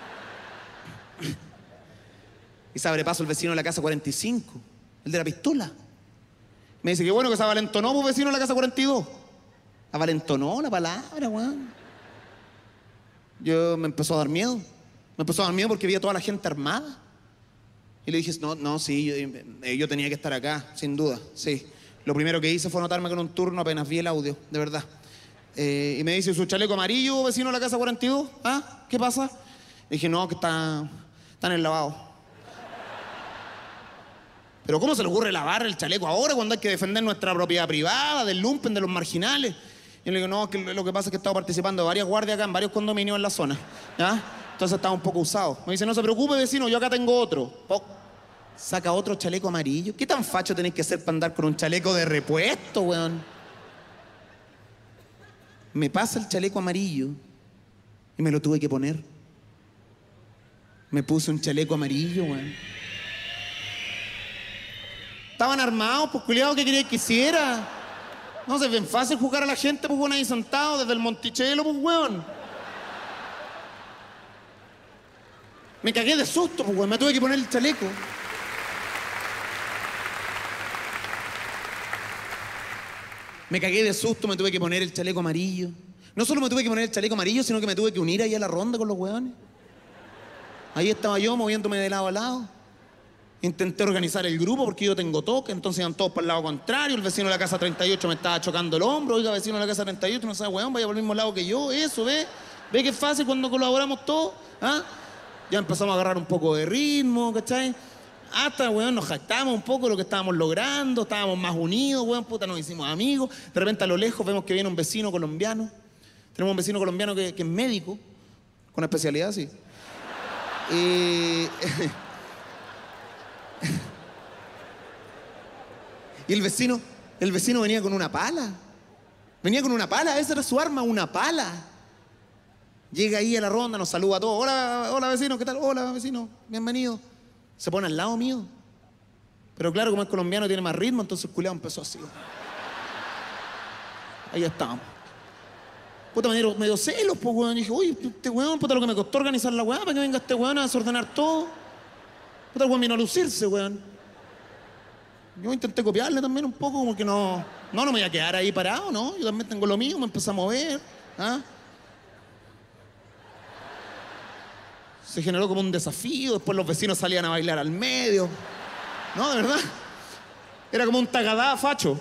Y se abre paso el vecino de la casa cuarenta y cinco, el de la pistola. Me dice, qué bueno que se avalentonó, pues, vecino de la casa cuarenta y dos. Avalentonó la palabra, weón. Yo me empezó a dar miedo. Me empezó a dar miedo porque vi a toda la gente armada. Y le dije, no, no, sí, yo, eh, yo tenía que estar acá, sin duda, sí. Lo primero que hice fue anotarme con un turno apenas vi el audio, de verdad. Eh, y me dice, ¿su chaleco amarillo, vecino de la casa cuarenta y dos? ¿Ah? ¿Qué pasa? Le dije, no, que está, está en el lavado. Pero ¿cómo se le ocurre lavar el chaleco ahora cuando hay que defender nuestra propiedad privada, del lumpen, de los marginales? Y le digo, no, que lo que pasa es que he estado participando de varias guardias acá en varios condominios en la zona, ¿ya? Entonces estaba un poco usado. Me dice, no se preocupe, vecino, yo acá tengo otro. Oh, saca otro chaleco amarillo. ¿Qué tan facho tenéis que ser para andar con un chaleco de repuesto, weón? Me pasa el chaleco amarillo y me lo tuve que poner. Me puse un chaleco amarillo, weón. Estaban armados, pues culiado, ¿qué quería que hiciera? No, se ven fácil jugar a la gente, pues, weón, ahí sentado desde el Monticello, pues, weón. Me cagué de susto, pues, weón, me tuve que poner el chaleco. Me cagué de susto, me tuve que poner el chaleco amarillo. No solo me tuve que poner el chaleco amarillo, sino que me tuve que unir ahí a la ronda con los weones. Ahí estaba yo moviéndome de lado a lado. Intenté organizar el grupo porque yo tengo toque, entonces iban todos para el lado contrario. El vecino de la casa treinta y ocho me estaba chocando el hombro. Oiga, vecino de la casa treinta y ocho, no sabe, weón, vaya por el mismo lado que yo. Eso, ¿ve? ¿Ve que es fácil cuando colaboramos todos? ¿Ah? Ya empezamos a agarrar un poco de ritmo, ¿cachai? Hasta, weón, nos jactamos un poco de lo que estábamos logrando, estábamos más unidos, weón, puta, nos hicimos amigos. De repente a lo lejos vemos que viene un vecino colombiano. Tenemos un vecino colombiano que, que es médico, con especialidad, sí. Y... y el vecino, el vecino venía con una pala. Venía con una pala, esa era su arma, una pala. Llega ahí a la ronda, nos saluda a todos. Hola, hola vecino, ¿qué tal? Hola vecino, bienvenido. Se pone al lado mío. Pero claro, como es colombiano tiene más ritmo, entonces el culiao empezó así. Ahí estábamos. Puta, me dio, me dio celos, pues, weón. Y dije, oye, este weón, puta, lo que me costó organizar la weá para que venga este weón a desordenar todo. Puta, el weón vino a lucirse, weón. Yo intenté copiarle también un poco, como que no... No, no me voy a quedar ahí parado, ¿no? Yo también tengo lo mío, me empecé a mover, ¿ah? Se generó como un desafío, después los vecinos salían a bailar al medio. No, de verdad. Era como un tagadá facho.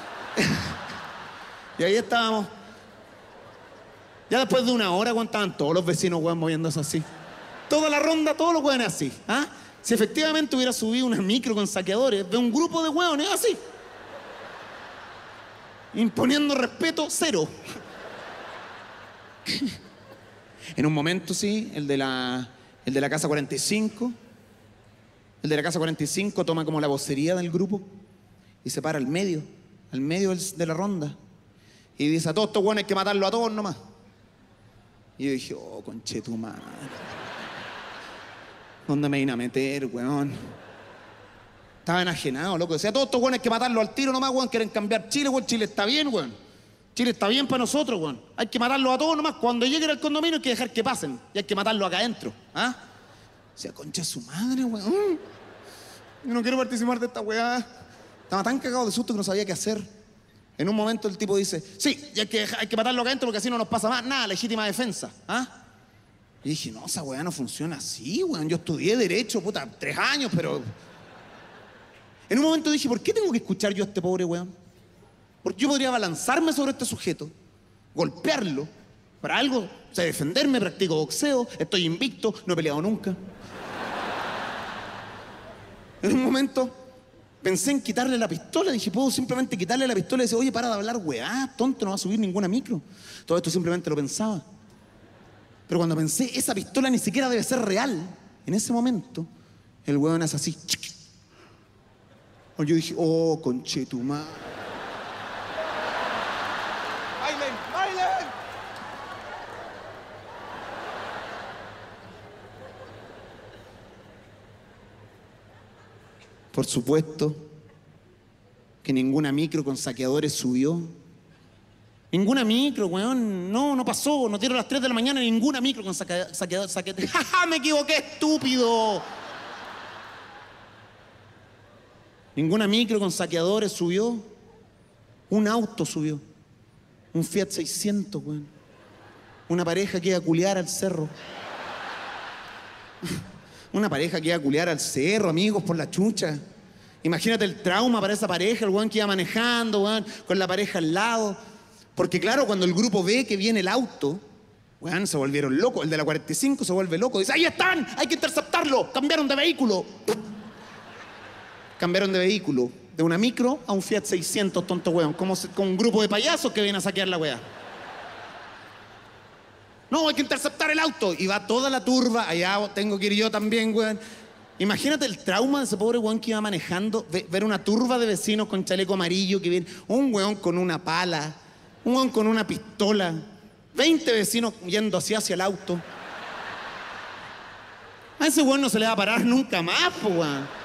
Y ahí estábamos. Ya después de una hora, weón, estaban todos los vecinos, weón, moviéndose así. Toda la ronda, todos los weones así. ¿Ah? Si efectivamente hubiera subido una micro con saqueadores de un grupo de weones así. Imponiendo respeto, cero. En un momento, sí, el de la, el de la casa cuarenta y cinco, el de la casa cuarenta y cinco toma como la vocería del grupo y se para al medio, al medio del, de la ronda. Y dice, a todos estos weones hay que matarlo a todos nomás. Y yo dije, oh, conchetumare. ¿Dónde me vine a meter, weón? Estaba enajenado, loco. Decía, a todos estos weones hay que matarlo al tiro nomás, weón. Quieren cambiar Chile, weón. Chile está bien, weón. Chile está bien para nosotros, weón. Hay que matarlos a todos nomás. Cuando lleguen al condominio hay que dejar que pasen. Y hay que matarlos acá adentro. ¿Ah? O sea, concha de su madre, weón. Yo no quiero participar de esta weá. Estaba tan cagado de susto que no sabía qué hacer. En un momento el tipo dice, sí, y hay que, hay que matarlo acá adentro porque así no nos pasa más. Nada, legítima defensa. ¿Ah? Y dije, no, esa weá no funciona así, weón. Yo estudié Derecho, puta, tres años, pero... En un momento dije, ¿por qué tengo que escuchar yo a este pobre weón? Porque yo podría abalanzarme sobre este sujeto, golpearlo, para algo, o sea, defenderme, practico boxeo, estoy invicto, no he peleado nunca. En un momento pensé en quitarle la pistola, dije, puedo simplemente quitarle la pistola y decir, oye, para de hablar weá, tonto, no va a subir ninguna micro. Todo esto simplemente lo pensaba. Pero cuando pensé, esa pistola ni siquiera debe ser real, en ese momento, el weón hace así. Yo dije, oh, conchetumá. ¡Bailen! ¡Bailen! Por supuesto que ninguna micro con saqueadores subió. Ninguna micro, weón. No, no pasó. No dieron las tres de la mañana ninguna micro con saqueadores. Saqueador, saqueador. ¡Ja, ja! ¡Me equivoqué, estúpido! Ninguna micro con saqueadores subió. Un auto subió. Un Fiat seiscientos, weón. Una pareja que iba a culiar al cerro. Una pareja que iba a culiar al cerro, amigos, por la chucha. Imagínate el trauma para esa pareja, el weón que iba manejando, weón, con la pareja al lado. Porque claro, cuando el grupo ve que viene el auto, weón, se volvieron locos. El de la cuarenta y cinco se vuelve loco. Dice, ¡ahí están! ¡Hay que interceptarlo! ¡Cambiaron de vehículo! Cambiaron de vehículo. De una micro a un Fiat seiscientos, tonto weón. Como se, con un grupo de payasos que viene a saquear la weá. No, hay que interceptar el auto. Y va toda la turba. Allá tengo que ir yo también, weón. Imagínate el trauma de ese pobre weón que iba manejando. Ve, ver una turba de vecinos con chaleco amarillo que viene. Un weón con una pala. Un weón con una pistola. veinte vecinos yendo así hacia el auto. A ese weón no se le va a parar nunca más, po, weón.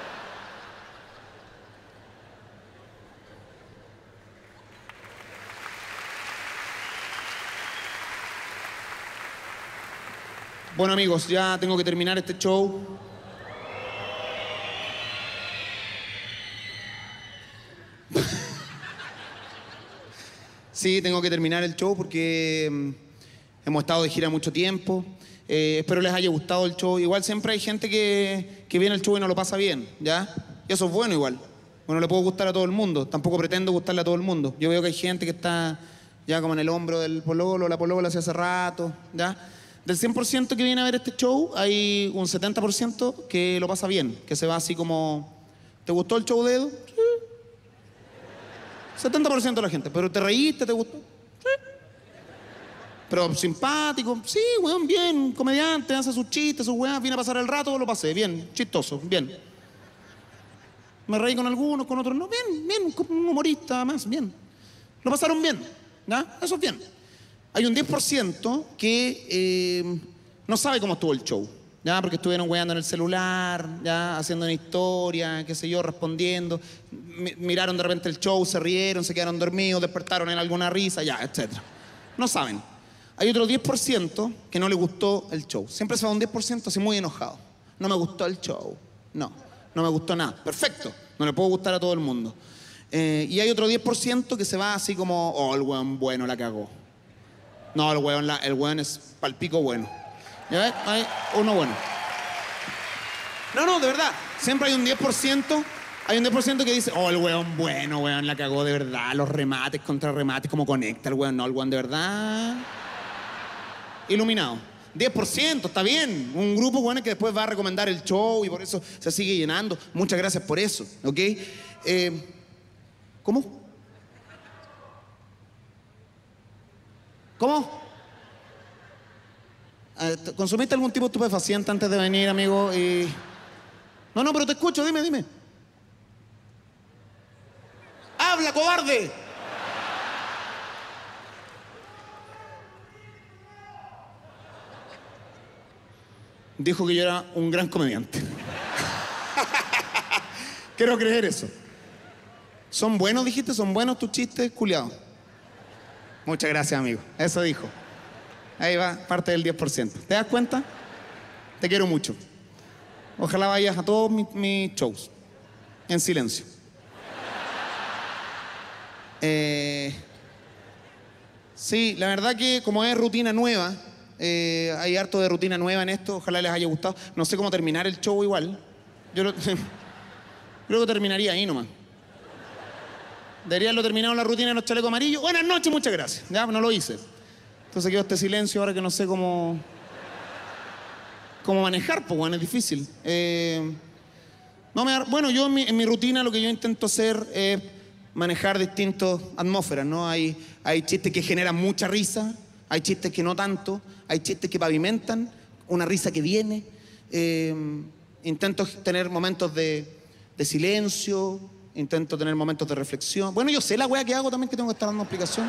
Bueno, amigos, ya tengo que terminar este show. Sí, tengo que terminar el show porque mm, hemos estado de gira mucho tiempo. Eh, espero les haya gustado el show. Igual siempre hay gente que, que viene al show y no lo pasa bien, ¿ya? Y eso es bueno igual. Bueno, le puedo gustar a todo el mundo. Tampoco pretendo gustarle a todo el mundo. Yo veo que hay gente que está ya como en el hombro del pololo, la polola hace hace rato, ¿ya? Del cien por ciento que viene a ver este show, hay un setenta por ciento que lo pasa bien, que se va así como... ¿Te gustó el show de Edu? Sí. setenta por ciento de la gente. ¿Pero te reíste? ¿Te gustó? Sí. ¿Pero simpático? Sí, weón, bien. Comediante, hace sus chistes, sus weón, viene a pasar el rato, lo pasé. Bien, chistoso, bien. Me reí con algunos, con otros no. Bien, bien, un humorista más, bien. Lo pasaron bien, ¿ya? Eso es bien. Hay un diez por ciento que eh, no sabe cómo estuvo el show, ¿ya? Porque estuvieron weando en el celular, ¿ya? Haciendo una historia, qué sé yo, respondiendo. M- miraron de repente el show, se rieron, se quedaron dormidos, despertaron en alguna risa, ya, etcétera. No saben. Hay otro diez por ciento que no le gustó el show. Siempre se va un diez por ciento así muy enojado. No me gustó el show. No, no me gustó nada. Perfecto, no le puedo gustar a todo el mundo. Eh, y hay otro diez por ciento que se va así como, oh, el weón bueno la cagó. No, el weón, la, el weón es palpico bueno. ¿Ya ves? Hay uno bueno. No, no, de verdad. Siempre hay un diez por ciento. Hay un diez por ciento que dice, oh, el weón bueno, weón, la cagó de verdad. Los remates contra remates, cómo conecta el weón. No, el weón de verdad. Iluminado. diez por ciento, está bien. Un grupo, bueno, que después va a recomendar el show y por eso se sigue llenando. Muchas gracias por eso, ¿ok? Eh, ¿Cómo? ¿Cómo? ¿Consumiste algún tipo de estupefaciente antes de venir, amigo? Y... No, no, pero te escucho, dime, dime. ¡Habla, cobarde! Dijo que yo era un gran comediante. Quiero creer eso. ¿Son buenos, dijiste? ¿Son buenos tus chistes, culiao? Muchas gracias, amigo. Eso dijo. Ahí va, parte del diez por ciento. ¿Te das cuenta? Te quiero mucho. Ojalá vayas a todos mis, mis shows. En silencio. Eh, Sí, la verdad que como es rutina nueva, eh, hay harto de rutina nueva en esto, ojalá les haya gustado. No sé cómo terminar el show igual. Yo lo, creo que terminaría ahí nomás. Debería haberlo terminado la rutina de los chalecos amarillos. Buenas noches, muchas gracias. Ya, no lo hice. Entonces quedó este silencio ahora que no sé cómo, cómo manejar, pues bueno, es difícil. Eh, no me da- bueno, yo en mi, en mi rutina lo que yo intento hacer es manejar distintas atmósferas, ¿no? Hay, hay chistes que generan mucha risa, hay chistes que no tanto, hay chistes que pavimentan, una risa que viene. Eh, intento tener momentos de, de silencio, intento tener momentos de reflexión. Bueno, yo sé la wea que hago también, que tengo que estar dando explicación.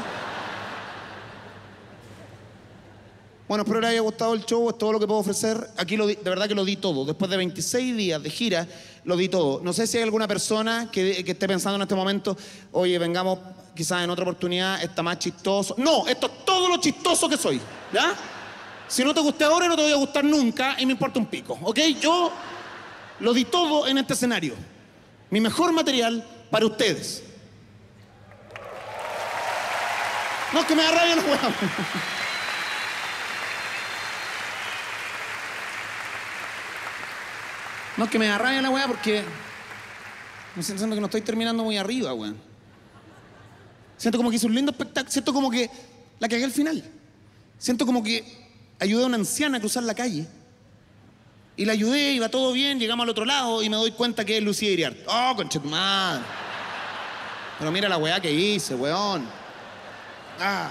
Bueno, espero les haya gustado el show, es todo lo que puedo ofrecer. Aquí lo di- de verdad que lo di todo. Después de veintiséis días de gira, lo di todo. No sé si hay alguna persona que, que esté pensando en este momento, oye, vengamos quizás en otra oportunidad, está más chistoso. No, esto es todo lo chistoso que soy, ¿ya? Si no te gusté ahora, no te voy a gustar nunca y me importa un pico, ¿ok? Yo lo di todo en este escenario. Mi mejor material para ustedes. No, es que me da rabia la hueá. No, es que me da rabia la weá porque me siento siento que no estoy terminando muy arriba, weón. Siento como que hice un lindo espectáculo. Siento como que la cagué al final. Siento como que ayudé a una anciana a cruzar la calle. Y la ayudé, iba todo bien, llegamos al otro lado y me doy cuenta que es Lucía Iriarte. Oh, conchetumadre. Pero mira la weá que hice, weón. Ah.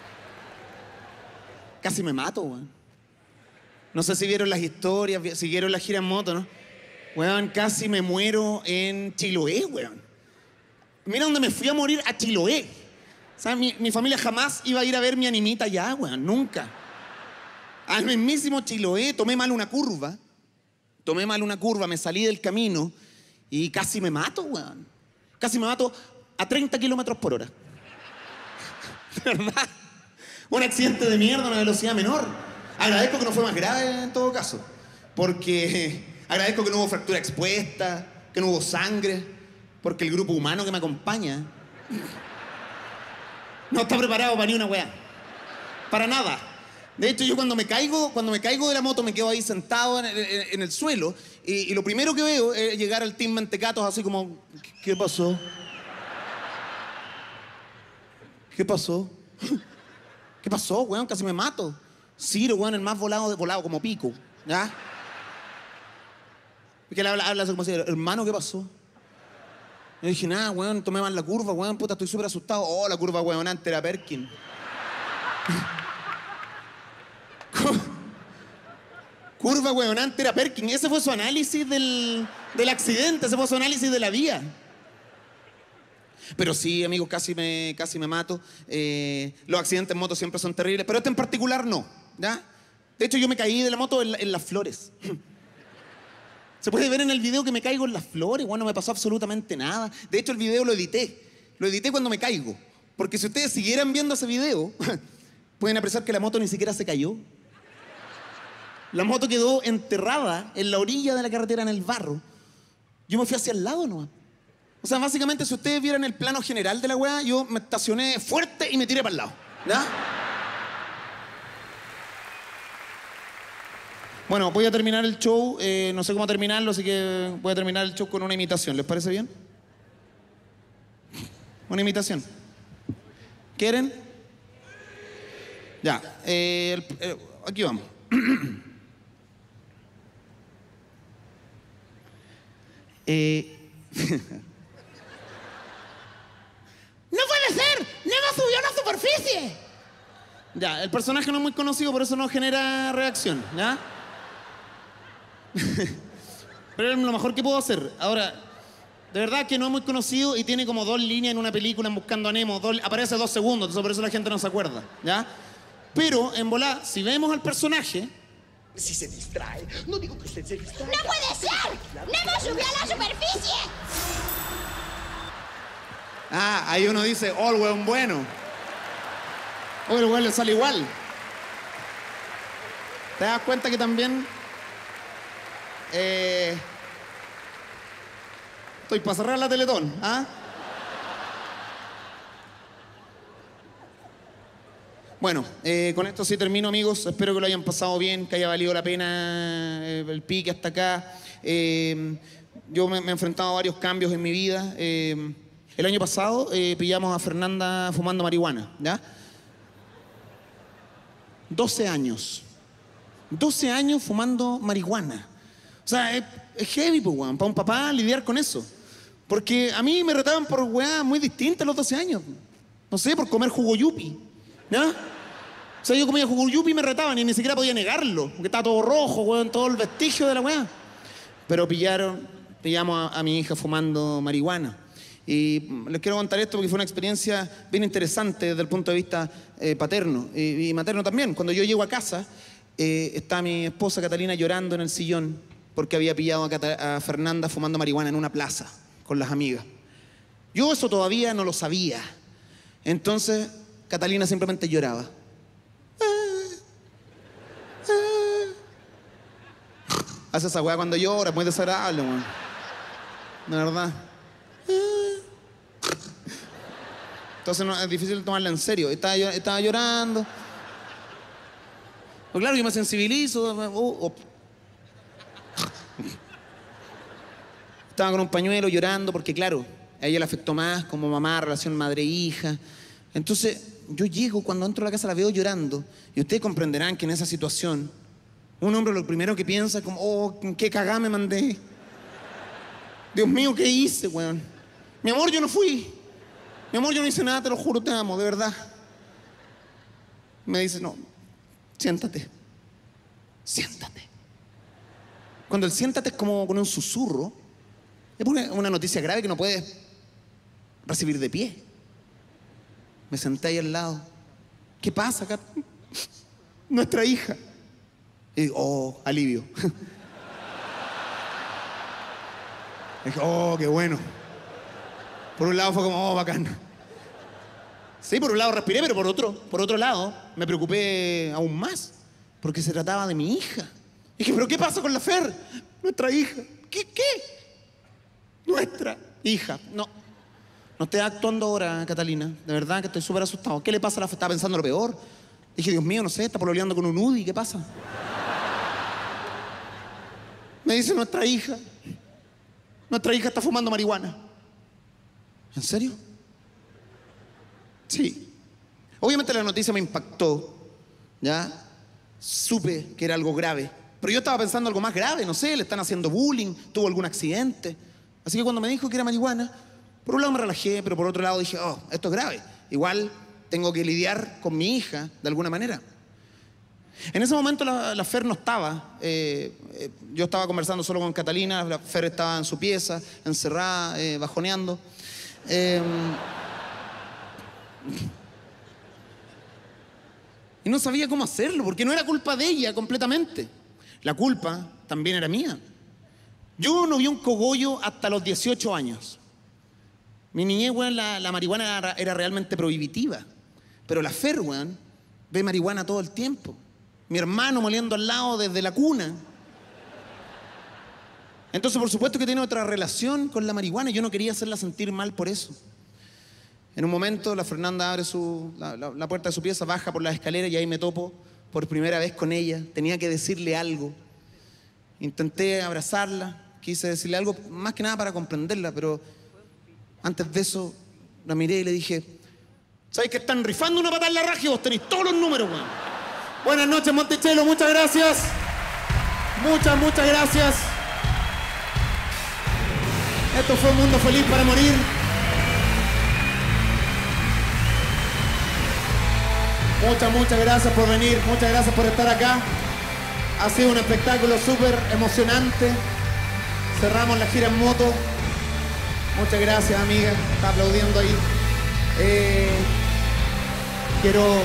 Casi me mato, weón. No sé si vieron las historias, vi- siguieron la gira en moto, ¿no? Weón, casi me muero en Chiloé, weón. Mira dónde me fui a morir, a Chiloé. O sea, mi, mi familia jamás iba a ir a ver mi animita allá, weón, nunca. Al mismísimo Chiloé, tomé mal una curva. Tomé mal una curva, me salí del camino y casi me mato, weón. Casi me mato a treinta kilómetros por hora. De verdad. Un accidente de mierda, una velocidad menor. Agradezco que no fue más grave en todo caso. Porque agradezco que no hubo fractura expuesta, que no hubo sangre. Porque el grupo humano que me acompaña no está preparado para ni una weá. Para nada. De hecho, yo cuando me caigo, cuando me caigo de la moto me quedo ahí sentado en el, en- en el suelo y, y lo primero que veo es llegar al team Mentecatos así como, ¿qué, qué pasó? ¿Qué pasó? ¿Qué pasó, weón? Casi me mato. Ciro, weón, el más volado de volado como pico, ¿ya? Porque él habla, habla así como así, hermano, ¿qué pasó? Yo dije, nada, weón, tomé mal la curva, weón, puta, estoy súper asustado. Oh, la curva, weón, antes era Perkin. Curva, weón, antes era Perkin. Ese fue su análisis del, del accidente, ese fue su análisis de la vía. Pero sí, amigos, casi me, casi me mato. Eh, los accidentes en moto siempre son terribles, pero este en particular no, ¿ya? De hecho, yo me caí de la moto en, la- en las flores. Se puede ver en el video que me caigo en las flores, bueno, no me pasó absolutamente nada. De hecho, el video lo edité. Lo edité cuando me caigo. Porque si ustedes siguieran viendo ese video, pueden apreciar que la moto ni siquiera se cayó. La moto quedó enterrada en la orilla de la carretera, en el barro. Yo me fui hacia el lado nomás. O sea, básicamente, si ustedes vieran el plano general de la weá, yo me estacioné fuerte y me tiré para el lado. ¿Ya? Bueno, voy a terminar el show. eh, no sé cómo terminarlo, así que voy a terminar el show con una imitación. ¿Les parece bien? Una imitación. ¿Quieren? Ya. eh, el- eh, aquí vamos. eh... ¡No puede ser! ¡Nemo subió a la superficie! Ya, el personaje no es muy conocido, por eso no genera reacción, ¿ya? Pero es lo mejor que puedo hacer. Ahora, de verdad que no es muy conocido y tiene como dos líneas en una película en Buscando a Nemo. Dos- aparece dos segundos, entonces por eso la gente no se acuerda, ¿ya? Pero, en volá, si vemos al personaje, Si se distrae, no digo que usted se distrae. ¡No puede ser! ¡Nemo subió a la superficie! ah, ahí uno dice, oh, el weón bueno. Oh, el weón le sale igual. ¿Te das cuenta que también... eh, estoy para cerrar la Teletón, ¿ah? Bueno, eh, con esto sí termino, amigos. Espero que lo hayan pasado bien, que haya valido la pena eh, el pique hasta acá. Eh, yo me, me he enfrentado a varios cambios en mi vida. Eh, el año pasado eh, pillamos a Fernanda fumando marihuana, ¿ya? doce años. doce años fumando marihuana. O sea, es, es heavy, pues, weón, para un papá lidiar con eso. Porque a mí me retaban por weá muy distintas a los doce años. No sé, por comer jugo yupi, ¿ya? O sea, yo comía jugo yupi y me retaban y ni siquiera podía negarlo, porque estaba todo rojo, weón, todo el vestigio de la weá. Pero pillaron, pillamos a, a mi hija fumando marihuana. Y les quiero contar esto porque fue una experiencia bien interesante desde el punto de vista eh, paterno y, y materno también. Cuando yo llego a casa, eh, está mi esposa Catalina llorando en el sillón porque había pillado a, Cata- a Fernanda fumando marihuana en una plaza con las amigas. Yo eso todavía no lo sabía. Entonces, Catalina simplemente lloraba. Hace esa weá cuando llora, es muy desagradable, weón. De verdad. Entonces no, es difícil tomarla en serio. Estaba, estaba llorando. Pues claro, yo me sensibilizo. Oh, oh. Estaba con un pañuelo llorando porque, claro, a ella le afectó más como mamá, relación madre-hija. Entonces, yo llego, cuando entro a la casa la veo llorando. Y ustedes comprenderán que en esa situación, un hombre lo primero que piensa es como, oh, qué cagada me mandé. Dios mío, ¿qué hice, weón? Mi amor, yo no fui. Mi amor, yo no hice nada, te lo juro, te amo, de verdad. Me dice, no, siéntate. Siéntate. Cuando el siéntate es como con un susurro, es una, una noticia grave que no puedes recibir de pie. Me senté ahí al lado. ¿Qué pasa acá? Nuestra hija. Y digo, oh, alivio. Dije, oh, qué bueno. Por un lado fue como, oh, bacán. Sí, por un lado respiré, pero por otro, por otro lado me preocupé aún más, porque se trataba de mi hija. Dije, ¿pero qué pasa con la Fer? Nuestra hija. ¿Qué? ¿Qué? Nuestra hija. No. No estoy actuando ahora, Catalina. De verdad que estoy súper asustado. ¿Qué le pasa a la Fer? Estaba pensando lo peor. Dije, Dios mío, no sé, está pololeando con un U D I. ¿Qué pasa? Me dice nuestra hija. Nuestra hija está fumando marihuana. ¿En serio? Sí. Obviamente la noticia me impactó, ¿ya? Supe que era algo grave. Pero yo estaba pensando algo más grave, no sé, le están haciendo bullying, tuvo algún accidente. Así que cuando me dijo que era marihuana, por un lado me relajé, pero por otro lado dije, oh, esto es grave. Igual tengo que lidiar con mi hija de alguna manera. En ese momento la, la Fer no estaba. Eh, eh, yo estaba conversando solo con Catalina, la Fer estaba en su pieza, encerrada, eh, bajoneando. Eh, y no sabía cómo hacerlo, porque no era culpa de ella completamente. La culpa también era mía. Yo no vi un cogollo hasta los dieciocho años. Mi niñez, weón, la, la marihuana era, era realmente prohibitiva. Pero la Fer, weón, ve marihuana todo el tiempo. Mi hermano moliendo al lado desde la cuna. Entonces, por supuesto que tiene otra relación con la marihuana y yo no quería hacerla sentir mal por eso. En un momento, la Fernanda abre su, la, la, la puerta de su pieza, baja por las escaleras y ahí me topo por primera vez con ella. Tenía que decirle algo. Intenté abrazarla, quise decirle algo más que nada para comprenderla, pero antes de eso la miré y le dije, ¿sabes que están rifando una patada en la raja y vos tenéis todos los números, weón? Buenas noches, Monticello, muchas gracias. Muchas, muchas gracias. Esto fue Un Mundo Feliz para Morir. Muchas, muchas gracias por venir, muchas gracias por estar acá. Ha sido un espectáculo súper emocionante. Cerramos la gira en moto. Muchas gracias, amiga. Está aplaudiendo ahí. Eh, quiero...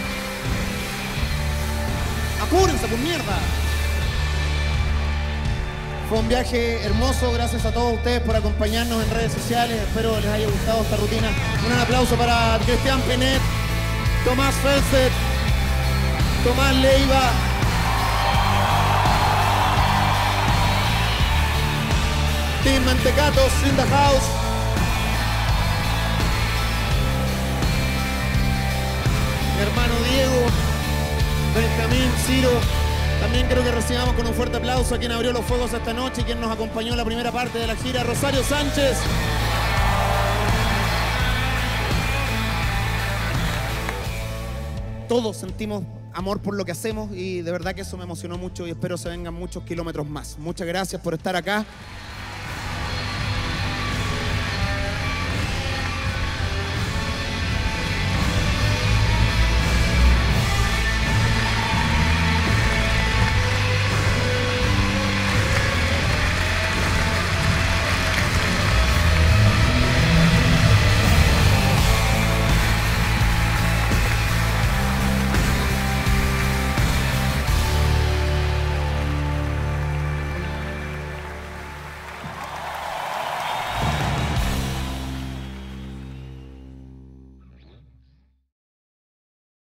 ¡Apúrense, por mierda! Fue un viaje hermoso. Gracias a todos ustedes por acompañarnos en redes sociales. Espero les haya gustado esta rutina. Un aplauso para Cristian Penet, Tomás Felset, Tomás Leiva, Team Mentecatos in the house. Mi hermano Diego. Ciro. También quiero que recibamos con un fuerte aplauso a quien abrió los fuegos esta noche y quien nos acompañó en la primera parte de la gira, Rosario Sánchez. Todos sentimos amor por lo que hacemos y de verdad que eso me emocionó mucho y espero se vengan muchos kilómetros más. Muchas gracias por estar acá.